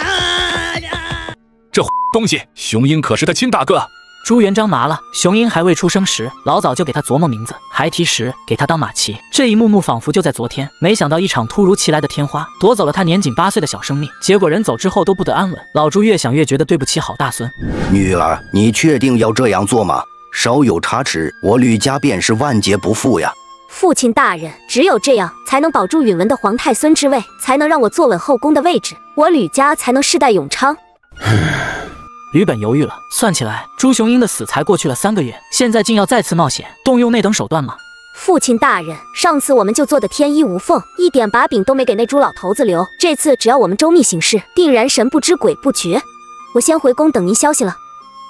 这东西，雄鹰可是他亲大哥。 朱元璋麻了，雄鹰还未出生时，老早就给他琢磨名字，还提时给他当马骑。这一幕幕仿佛就在昨天。没想到一场突如其来的天花，夺走了他年仅8岁的小生命。结果人走之后都不得安稳。老朱越想越觉得对不起好大孙。 女儿，你确定要这样做吗？稍有差池，我吕家便是万劫不复呀。 父亲大人，只有这样才能保住允文的皇太孙之位，才能让我坐稳后宫的位置，我吕家才能世代永昌。 吕本犹豫了，算起来，朱雄鹰的死才过去了3个月，现在竟要再次冒险，动用那等手段吗？ 父亲大人，上次我们就做得天衣无缝，一点把柄都没给那朱老头子留。这次只要我们周密行事，定然神不知鬼不觉。我先回宫等您消息了。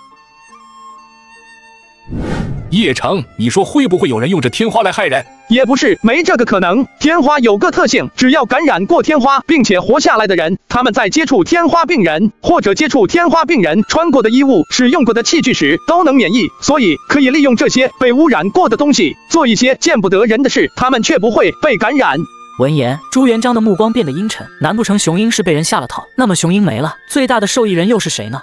叶成，你说会不会有人用这天花来害人？ 也不是没这个可能。天花有个特性，只要感染过天花并且活下来的人，他们在接触天花病人或者接触天花病人穿过的衣物、使用过的器具时都能免疫，所以可以利用这些被污染过的东西做一些见不得人的事，他们却不会被感染。 闻言，朱元璋的目光变得阴沉。难不成雄鹰是被人下了套？那么雄鹰没了，最大的受益人又是谁呢？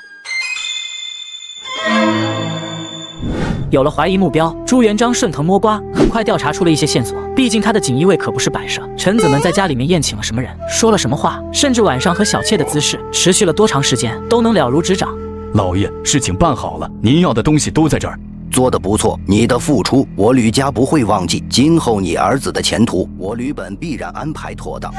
有了怀疑目标，朱元璋顺藤摸瓜，很快调查出了一些线索。毕竟他的锦衣卫可不是摆设，臣子们在家里面宴请了什么人，说了什么话，甚至晚上和小妾的姿势，持续了多长时间，都能了如指掌。 老爷，事情办好了，您要的东西都在这儿。 做得不错，你的付出，我吕家不会忘记。今后你儿子的前途，我吕本必然安排妥当。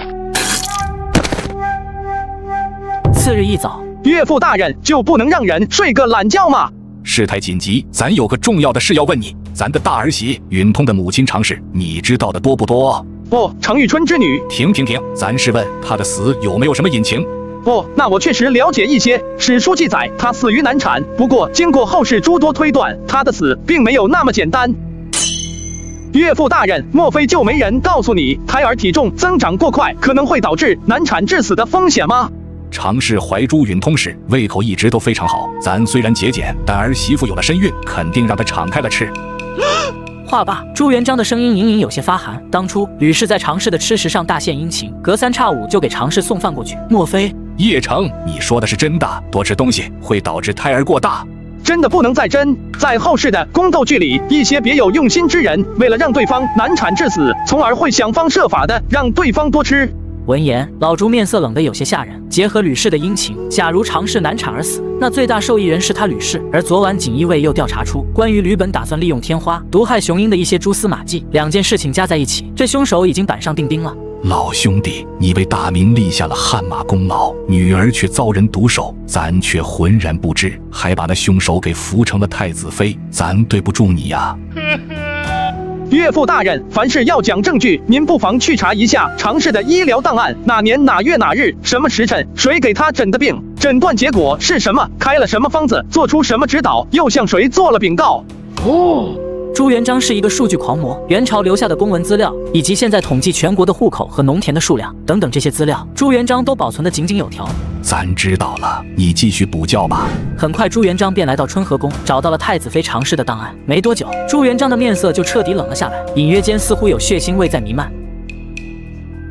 次日一早， 岳父大人就不能让人睡个懒觉吗？ 事态紧急，咱有个重要的事要问你。咱的大儿媳允通的母亲常氏，你知道的多不多？ 哦，常遇春之女。 停，咱是问她的死有没有什么隐情？ 哦，那我确实了解一些。史书记载她死于难产，不过经过后世诸多推断，她的死并没有那么简单。岳父大人，莫非就没人告诉你，胎儿体重增长过快可能会导致难产致死的风险吗？ 常氏怀朱允通时，胃口一直都非常好。咱虽然节俭，但儿媳妇有了身孕，肯定让她敞开了吃。 话罢，朱元璋的声音隐隐有些发寒。当初吕氏在常氏的吃食上大献殷勤，隔3差5就给常氏送饭过去。莫非？ 叶成，你说的是真的？多吃东西会导致胎儿过大？ 真的不能再真。在后世的宫斗剧里，一些别有用心之人，为了让对方难产致死，从而会想方设法的让对方多吃。 闻言，老朱面色冷得有些吓人。结合吕氏的殷勤，假如常氏难产而死，那最大受益人是他吕氏。而昨晚锦衣卫又调查出关于吕本打算利用天花毒害雄鹰的一些蛛丝马迹，两件事情加在一起，这凶手已经板上钉钉了。 老兄弟，你为大明立下了汗马功劳，女儿却遭人毒手，咱却浑然不知，还把那凶手给扶成了太子妃，咱对不住你呀。 岳父大人，凡事要讲证据，您不妨去查一下常氏的医疗档案，哪年哪月哪日什么时辰，谁给他诊的病，诊断结果是什么，开了什么方子，做出什么指导，又向谁做了禀告。 朱元璋是一个数据狂魔，元朝留下的公文资料，以及现在统计全国的户口和农田的数量等等这些资料，朱元璋都保存得井井有条。 咱知道了，你继续补教吧。 很快，朱元璋便来到春和宫，找到了太子妃常氏的档案。没多久，朱元璋的面色就彻底冷了下来，隐约间似乎有血腥味在弥漫。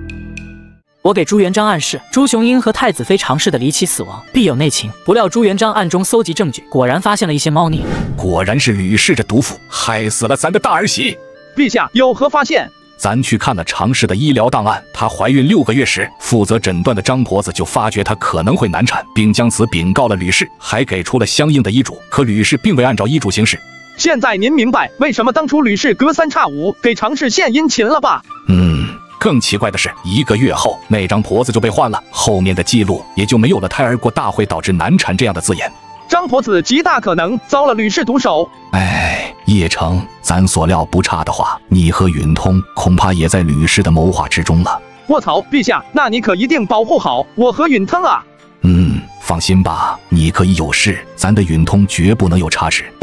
我给朱元璋暗示，朱雄英和太子妃常氏的离奇死亡必有内情。不料朱元璋暗中搜集证据，果然发现了一些猫腻。 果然是吕氏这毒妇害死了咱的大儿媳。 陛下有何发现？ 咱去看了常氏的医疗档案，她怀孕6个月时，负责诊断的张婆子就发觉她可能会难产，并将此禀告了吕氏，还给出了相应的医嘱。可吕氏并未按照医嘱行事。 现在您明白为什么当初吕氏隔3差5给常氏献殷勤了吧？ 更奇怪的是，1个月后那张婆子就被换了，后面的记录也就没有了胎儿过大会导致难产这样的字眼。 张婆子极大可能遭了吕氏毒手。 叶城，咱所料不差的话，你和允通恐怕也在吕氏的谋划之中了。 卧槽，陛下，那你可一定保护好我和允通啊！ 放心吧，你可以有事，咱的允通绝不能有差池。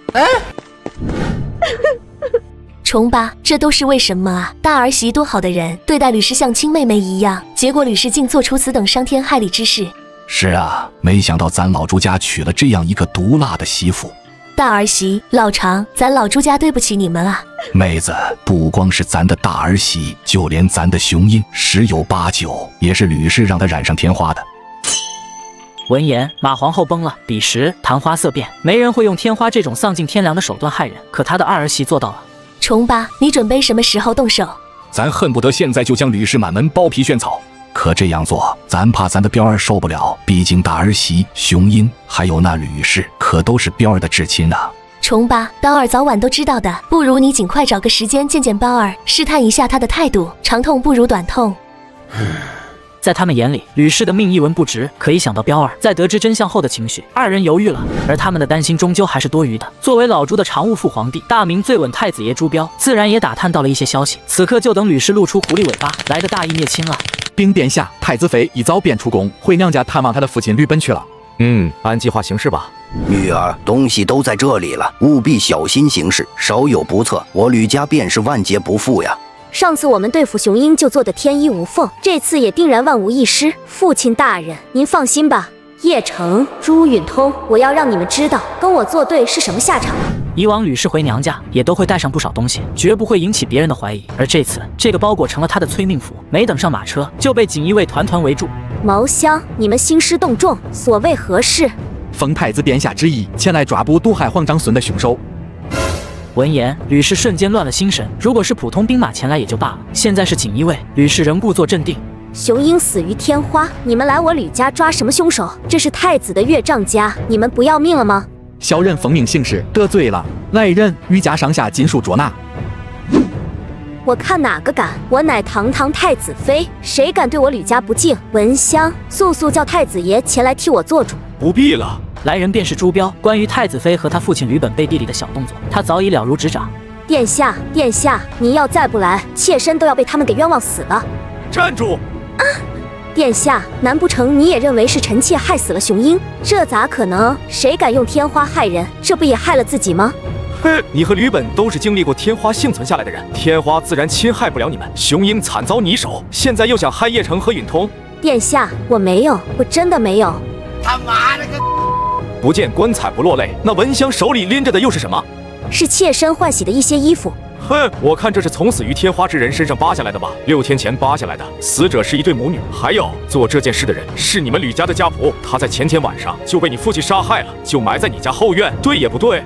重八，这都是为什么啊？大儿媳多好的人，对待吕氏像亲妹妹一样，结果吕氏竟做出此等伤天害理之事。 是啊，没想到咱老朱家娶了这样一个毒辣的媳妇。 大儿媳，老常，咱老朱家对不起你们啊！ 妹子，不光是咱的大儿媳，就连咱的雄鹰10有89也是吕氏让她染上天花的。 闻言，马皇后崩了。彼时谈花色变，没人会用天花这种丧尽天良的手段害人，可他的二儿媳做到了。 重八，你准备什么时候动手？ 咱恨不得现在就将吕氏满门剥皮炫草，可这样做，咱怕咱的彪儿受不了。毕竟大儿媳、雄鹰还有那吕氏，可都是彪儿的至亲啊。 重八，刀儿早晚都知道的，不如你尽快找个时间见见彪儿，试探一下他的态度。长痛不如短痛。 在他们眼里，吕氏的命一文不值。可一想到彪儿在得知真相后的情绪，二人犹豫了。而他们的担心终究还是多余的。作为老朱的常务副皇帝，大明最稳太子爷朱标，自然也打探到了一些消息。此刻就等吕氏露出狐狸尾巴，来的大义灭亲了。 禀殿下，太子妃一早便出宫，回娘家探望她的父亲吕本去了。 按计划行事吧。 女儿，东西都在这里了，务必小心行事，稍有不测，我吕家便是万劫不复呀。 上次我们对付雄鹰就做得天衣无缝，这次也定然万无一失。父亲大人，您放心吧。叶城、朱允通，我要让你们知道，跟我作对是什么下场。 以往吕氏回娘家也都会带上不少东西，绝不会引起别人的怀疑。而这次，这个包裹成了他的催命符，没等上马车，就被锦衣卫团团围住。 毛香，你们兴师动众，所谓何事？ 奉太子殿下之意，前来抓捕毒害皇长孙的凶手。 闻言，吕氏瞬间乱了心神。如果是普通兵马前来也就罢了，现在是锦衣卫，吕氏仍故作镇定。 雄鹰死于天花，你们来我吕家抓什么凶手？这是太子的岳丈家，你们不要命了吗？ 小人奉命行事，得罪了来人，于家上下尽数捉拿。 我看哪个敢！我乃堂堂太子妃，谁敢对我吕家不敬？闻香，速速叫太子爷前来替我做主。 不必了。 来人便是朱标。关于太子妃和他父亲吕本背地里的小动作，他早已了如指掌。 殿下，殿下，您要再不来，妾身都要被他们给冤枉死了。 站住！ 殿下，难不成你也认为是臣妾害死了雄鹰？这咋可能？谁敢用天花害人？这不也害了自己吗？ 你和吕本都是经历过天花幸存下来的人，天花自然侵害不了你们。雄鹰惨遭你手，现在又想害叶城和允通。 殿下，我没有，我真的没有。 他妈了个！ 不见棺材不落泪，那闻香手里拎着的又是什么？ 是妾身换洗的一些衣服。 我看这是从死于天花之人身上扒下来的吧？6天前扒下来的，死者是一对母女。还有做这件事的人是你们吕家的家仆，他在前天晚上就被你父亲杀害了，就埋在你家后院，对也不对？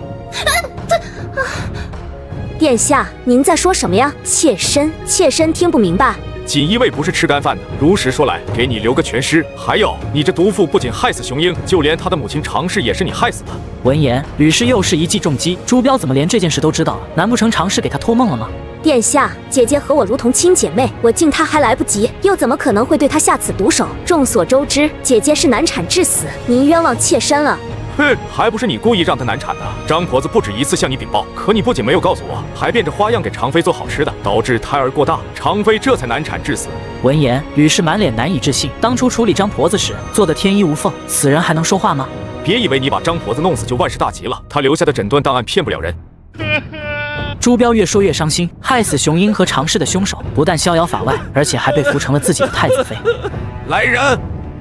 殿下，您在说什么呀？妾身听不明白。 锦衣卫不是吃干饭的，如实说来，给你留个全尸。还有，你这毒妇不仅害死雄鹰，就连他的母亲常氏也是你害死的。 闻言，吕氏又是一记重击。朱标怎么连这件事都知道了？难不成常氏给他托梦了吗？ 殿下，姐姐和我如同亲姐妹，我敬她还来不及，又怎么可能会对她下此毒手？众所周知，姐姐是难产致死，您冤枉妾身了。 还不是你故意让她难产的。张婆子不止一次向你禀报，可你不仅没有告诉我，还变着花样给常妃做好吃的，导致胎儿过大，常妃这才难产致死。 闻言，吕氏满脸难以置信，当初处理张婆子时做得天衣无缝，死人还能说话吗？ 别以为你把张婆子弄死就万事大吉了，她留下的诊断档案骗不了人。 朱标越说越伤心，害死雄鹰和常氏的凶手不但逍遥法外，而且还被扶成了自己的太子妃。 来人！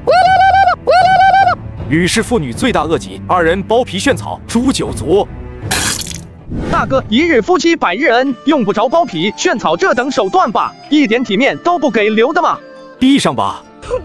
吕氏父女罪大恶极，二人剥皮炫草，诛九族。 大哥，一日夫妻百日恩，用不着剥皮炫草这等手段吧？一点体面都不给留的吗？ 地上吧。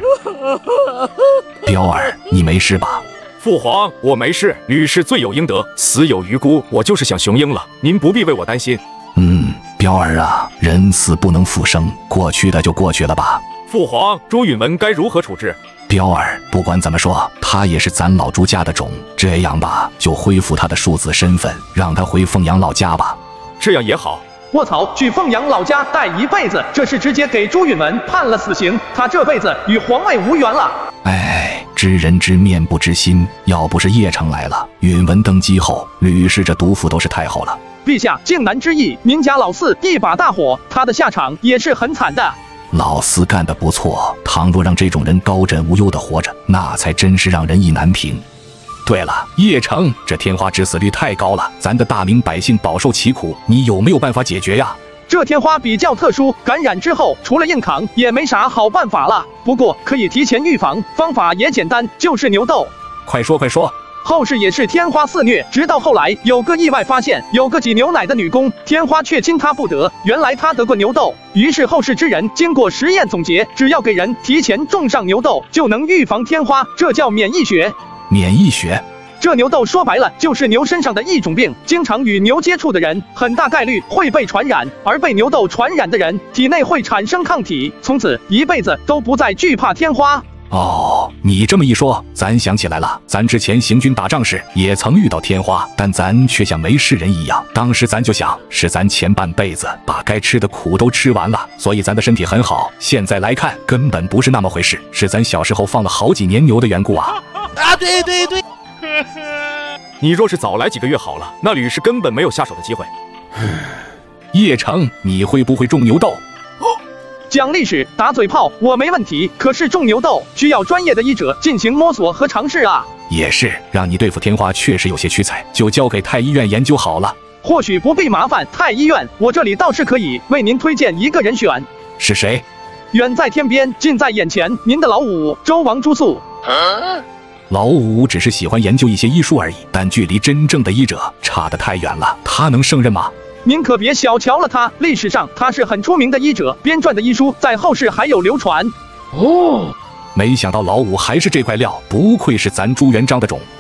彪儿，你没事吧？ 父皇，我没事，吕氏罪有应得，死有余辜。我就是想雄鹰了，您不必为我担心。 彪儿啊，人死不能复生，过去的就过去了吧。 父皇，朱允文该如何处置？ 彪儿，不管怎么说，他也是咱老朱家的种。这样吧，就恢复他的庶子身份，让他回凤阳老家吧。 这样也好。 卧槽，去凤阳老家待一辈子，这是直接给朱允文判了死刑，他这辈子与皇位无缘了。 哎，知人知面不知心，要不是邺城来了，允文登基后，吕氏这毒妇都是太后了。 陛下靖难之役，您家老四一把大火，他的下场也是很惨的。 老四干得不错，倘若让这种人高枕无忧的活着，那才真是让人意难平。对了，邺城这天花致死率太高了，咱的大明百姓饱受其苦，你有没有办法解决呀？ 这天花比较特殊，感染之后除了硬扛也没啥好办法了。不过可以提前预防，方法也简单，就是牛痘。 快说快说。 后世也是天花肆虐，直到后来有个意外发现，有个挤牛奶的女工，天花却亲她不得，原来她得过牛痘。于是后世之人经过实验总结，只要给人提前种上牛痘，就能预防天花，这叫免疫学。 免疫学。 这牛痘说白了就是牛身上的一种病，经常与牛接触的人很大概率会被传染，而被牛痘传染的人体内会产生抗体，从此一辈子都不再惧怕天花。 哦，你这么一说，咱想起来了，咱之前行军打仗时也曾遇到天花，但咱却像没事人一样。当时咱就想，是咱前半辈子把该吃的苦都吃完了，所以咱的身体很好。现在来看，根本不是那么回事，是咱小时候放了好几年牛的缘故啊！ 对对对。 你若是早来几个月好了，那吕氏根本没有下手的机会。 邺城，你会不会种牛痘？ 讲历史打嘴炮我没问题，可是种牛痘需要专业的医者进行摸索和尝试啊。 也是，让你对付天花确实有些屈才，就交给太医院研究好了。 或许不必麻烦太医院，我这里倒是可以为您推荐一个人选。 是谁？ 远在天边，近在眼前，您的老五周王朱肃。 老五只是喜欢研究一些医术而已，但距离真正的医者差得太远了，他能胜任吗？ 您可别小瞧了他，历史上他是很出名的医者，编撰的医书在后世还有流传。 哦，没想到老五还是这块料，不愧是咱朱元璋的种。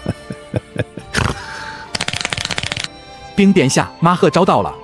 禀殿下，马赫招到了。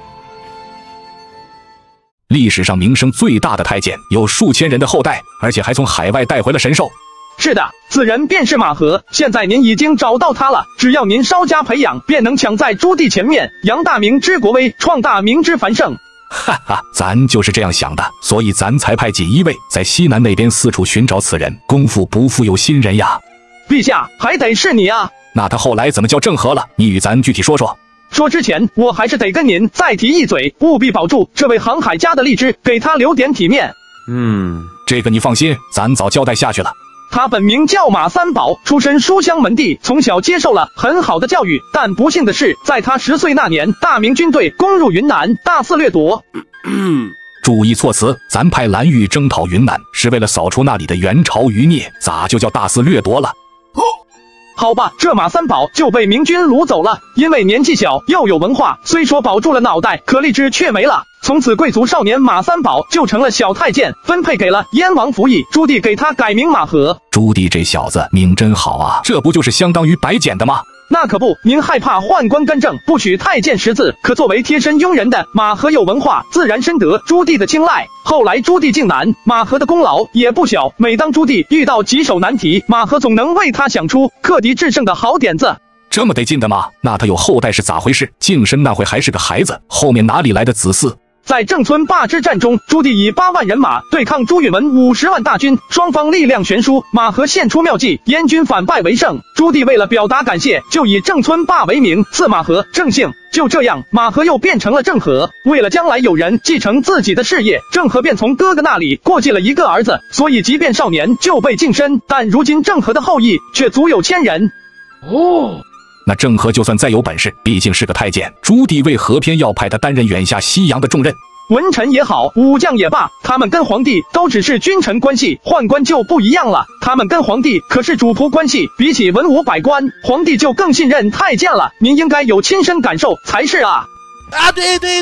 历史上名声最大的太监，有数千人的后代，而且还从海外带回了神兽。 是的，此人便是马和。现在您已经找到他了，只要您稍加培养，便能抢在朱棣前面，扬大明之国威，创大明之繁盛。 哈哈，咱就是这样想的，所以咱才派锦衣卫在西南那边四处寻找此人，功夫不负有心人呀。 陛下，还得是你啊。 那他后来怎么叫郑和了？你与咱具体说说。 说之前，我还是得跟您再提一嘴，务必保住这位航海家的荔枝，给他留点体面。 这个你放心，咱早交代下去了。 他本名叫马三宝，出身书香门第，从小接受了很好的教育。但不幸的是，在他10岁那年，大明军队攻入云南，大肆掠夺。 注意措辞，咱派蓝玉征讨云南，是为了扫除那里的元朝余孽，咋就叫大肆掠夺了？ 好吧，这马三宝就被明军掳走了。因为年纪小又有文化，虽说保住了脑袋，可荔枝却没了。从此贵族少年马三宝就成了小太监，分配给了燕王服役。朱棣给他改名马和。 朱棣这小子命真好啊，这不就是相当于白捡的吗？ 那可不，您害怕宦官干政，不许太监识字，可作为贴身佣人的马和有文化，自然深得朱棣的青睐。后来朱棣靖难，马和的功劳也不小。每当朱棣遇到棘手难题，马和总能为他想出克敌制胜的好点子。 这么得劲的吗？那他有后代是咋回事？靖身那会还是个孩子，后面哪里来的子嗣？ 在郑村坝之战中，朱棣以8万人马对抗朱允文50万大军，双方力量悬殊。马和献出妙计，燕军反败为胜。朱棣为了表达感谢，就以郑村坝为名，赐马和郑姓。就这样，马和又变成了郑和。为了将来有人继承自己的事业，郑和便从哥哥那里过继了一个儿子，所以即便少年就被晋升，但如今郑和的后裔却足有1000人。 那郑和就算再有本事，毕竟是个太监，朱棣为何偏要派他担任远下西洋的重任？ 文臣也好，武将也罢，他们跟皇帝都只是君臣关系，宦官就不一样了，他们跟皇帝可是主仆关系。比起文武百官，皇帝就更信任太监了。您应该有亲身感受才是啊。 对对对。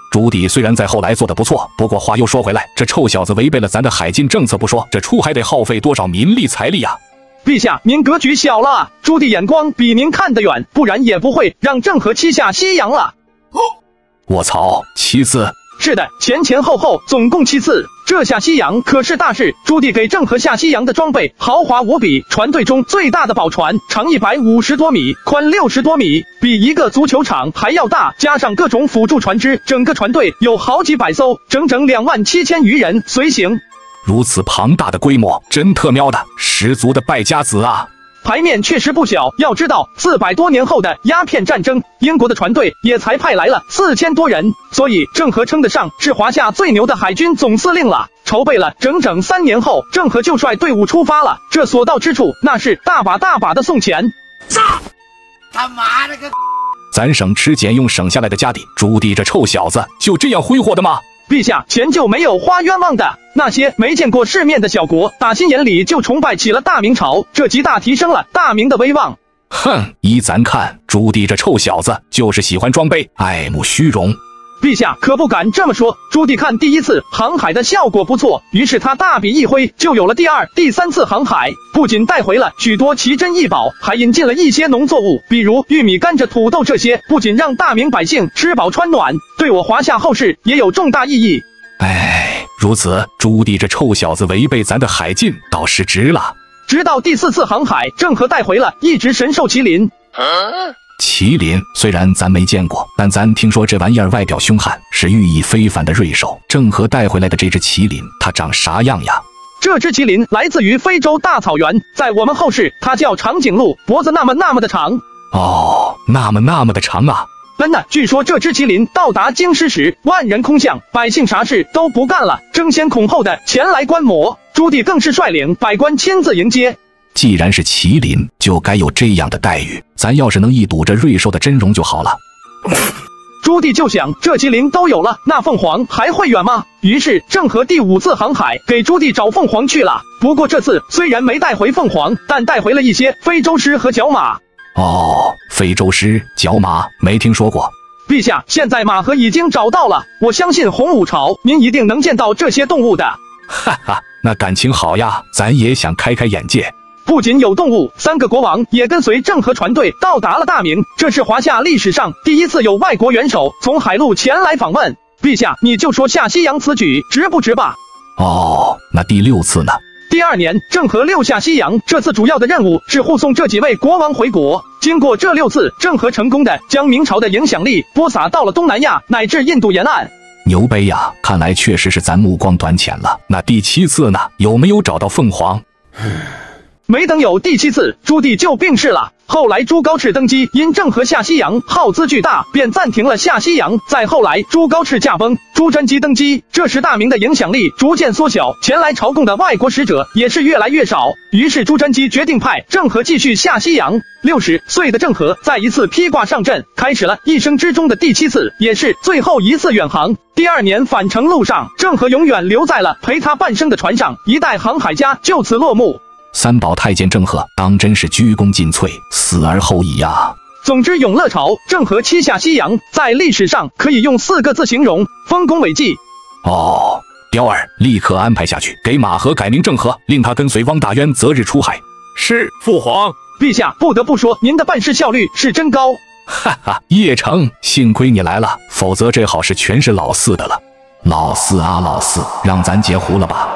朱棣虽然在后来做得不错，不过话又说回来，这臭小子违背了咱的海禁政策不说，这出还得耗费多少民力财力啊！ 陛下，您格局小了啊！朱棣眼光比您看得远，不然也不会让郑和七下西洋了。 我操，7次！ 是的，前后总共7次，这下西洋可是大事。朱棣给郑和下西洋的装备豪华无比，船队中最大的宝船长150多米，宽60多米，比一个足球场还要大，加上各种辅助船只，整个船队有好几百艘，整整27000余人随行。 如此庞大的规模，真特喵的十足的败家子啊！ 牌面确实不小，要知道400多年后的鸦片战争，英国的船队也才派来了4000多人，所以郑和称得上是华夏最牛的海军总司令了。筹备了整整3年后，郑和就率队伍出发了，这所到之处那是大把的送钱。 他妈了个！ 咱省吃俭用省下来的家底，朱棣这臭小子就这样挥霍的吗？ 陛下，钱就没有花冤枉的。那些没见过世面的小国，打心眼里就崇拜起了大明朝，这极大提升了大明的威望。 哼，依咱看，朱棣这臭小子就是喜欢装杯，爱慕虚荣。 陛下可不敢这么说，朱棣看第1次航海的效果不错，于是他大笔一挥，就有了第2、第3次航海，不仅带回了许多奇珍异宝，还引进了一些农作物，比如玉米、甘蔗、土豆，这些不仅让大明百姓吃饱穿暖，对我华夏后世也有重大意义。 哎，如此，朱棣这臭小子违背咱的海禁，倒是值了。 直到第4次航海，郑和带回了一只神兽麒麟。 麒麟虽然咱没见过，但咱听说这玩意儿外表凶悍，是寓意非凡的瑞兽。郑和带回来的这只麒麟，它长啥样呀？ 这只麒麟来自于非洲大草原，在我们后世它叫长颈鹿，脖子那么的长。 哦，那么的长啊！ 真的，据说这只麒麟到达京师时，万人空巷，百姓啥事都不干了，争先恐后的前来观摩。朱棣更是率领百官亲自迎接。 既然是麒麟，就该有这样的待遇。咱要是能一睹这瑞兽的真容就好了。 朱棣就想，这麒麟都有了，那凤凰还会远吗？于是郑和第5次航海给朱棣找凤凰去了。不过这次虽然没带回凤凰，但带回了一些非洲狮和角马。 哦，非洲狮、角马没听说过。 陛下，现在马和已经找到了，我相信洪武朝您一定能见到这些动物的。 哈哈，那感情好呀，咱也想开开眼界。 不仅有动物，3个国王也跟随郑和船队到达了大明，这是华夏历史上第1次有外国元首从海路前来访问。陛下，你就说下西洋此举值不值吧？ 哦，那第6次呢？ 第2年，郑和6下西洋，这次主要的任务是护送这几位国王回国。经过这6次，郑和成功的将明朝的影响力播撒到了东南亚乃至印度沿岸。 牛杯呀，看来确实是咱目光短浅了。那第7次呢？有没有找到凤凰？ 没等有第7次，朱棣就病逝了。后来朱高炽登基，因郑和下西洋耗资巨大，便暂停了下西洋。再后来朱高炽驾崩，朱瞻基登基，这时大明的影响力逐渐缩小，前来朝贡的外国使者也是越来越少。于是朱瞻基决定派郑和继续下西洋。60岁的郑和再一次披挂上阵，开始了一生之中的第7次，也是最后一次远航。第2年返程路上，郑和永远留在了陪他半生的船上，一代航海家就此落幕。 3宝太监郑和当真是鞠躬尽瘁，死而后已呀。 总之，永乐朝郑和7下西洋，在历史上可以用4个字形容：丰功伟绩。 哦，雕儿，立刻安排下去，给马和改名郑和，令他跟随汪大渊择日出海。 是，父皇。 陛下，不得不说，您的办事效率是真高。 哈哈，邺城，幸亏你来了，否则这好事全是老四的了。老四啊，老四，让咱截胡了吧。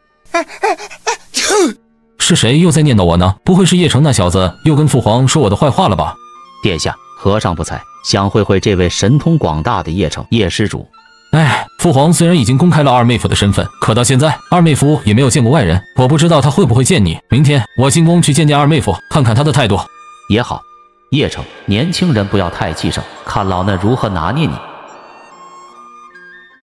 是谁又在念叨我呢？不会是邺城那小子又跟父皇说我的坏话了吧？ 殿下，和尚不才，想会会这位神通广大的邺城邺施主。 哎，父皇虽然已经公开了二妹夫的身份，可到现在二妹夫也没有见过外人，我不知道他会不会见你。明天我进宫去见见二妹夫，看看他的态度。 也好，邺城，年轻人不要太气盛，看老衲如何拿捏你。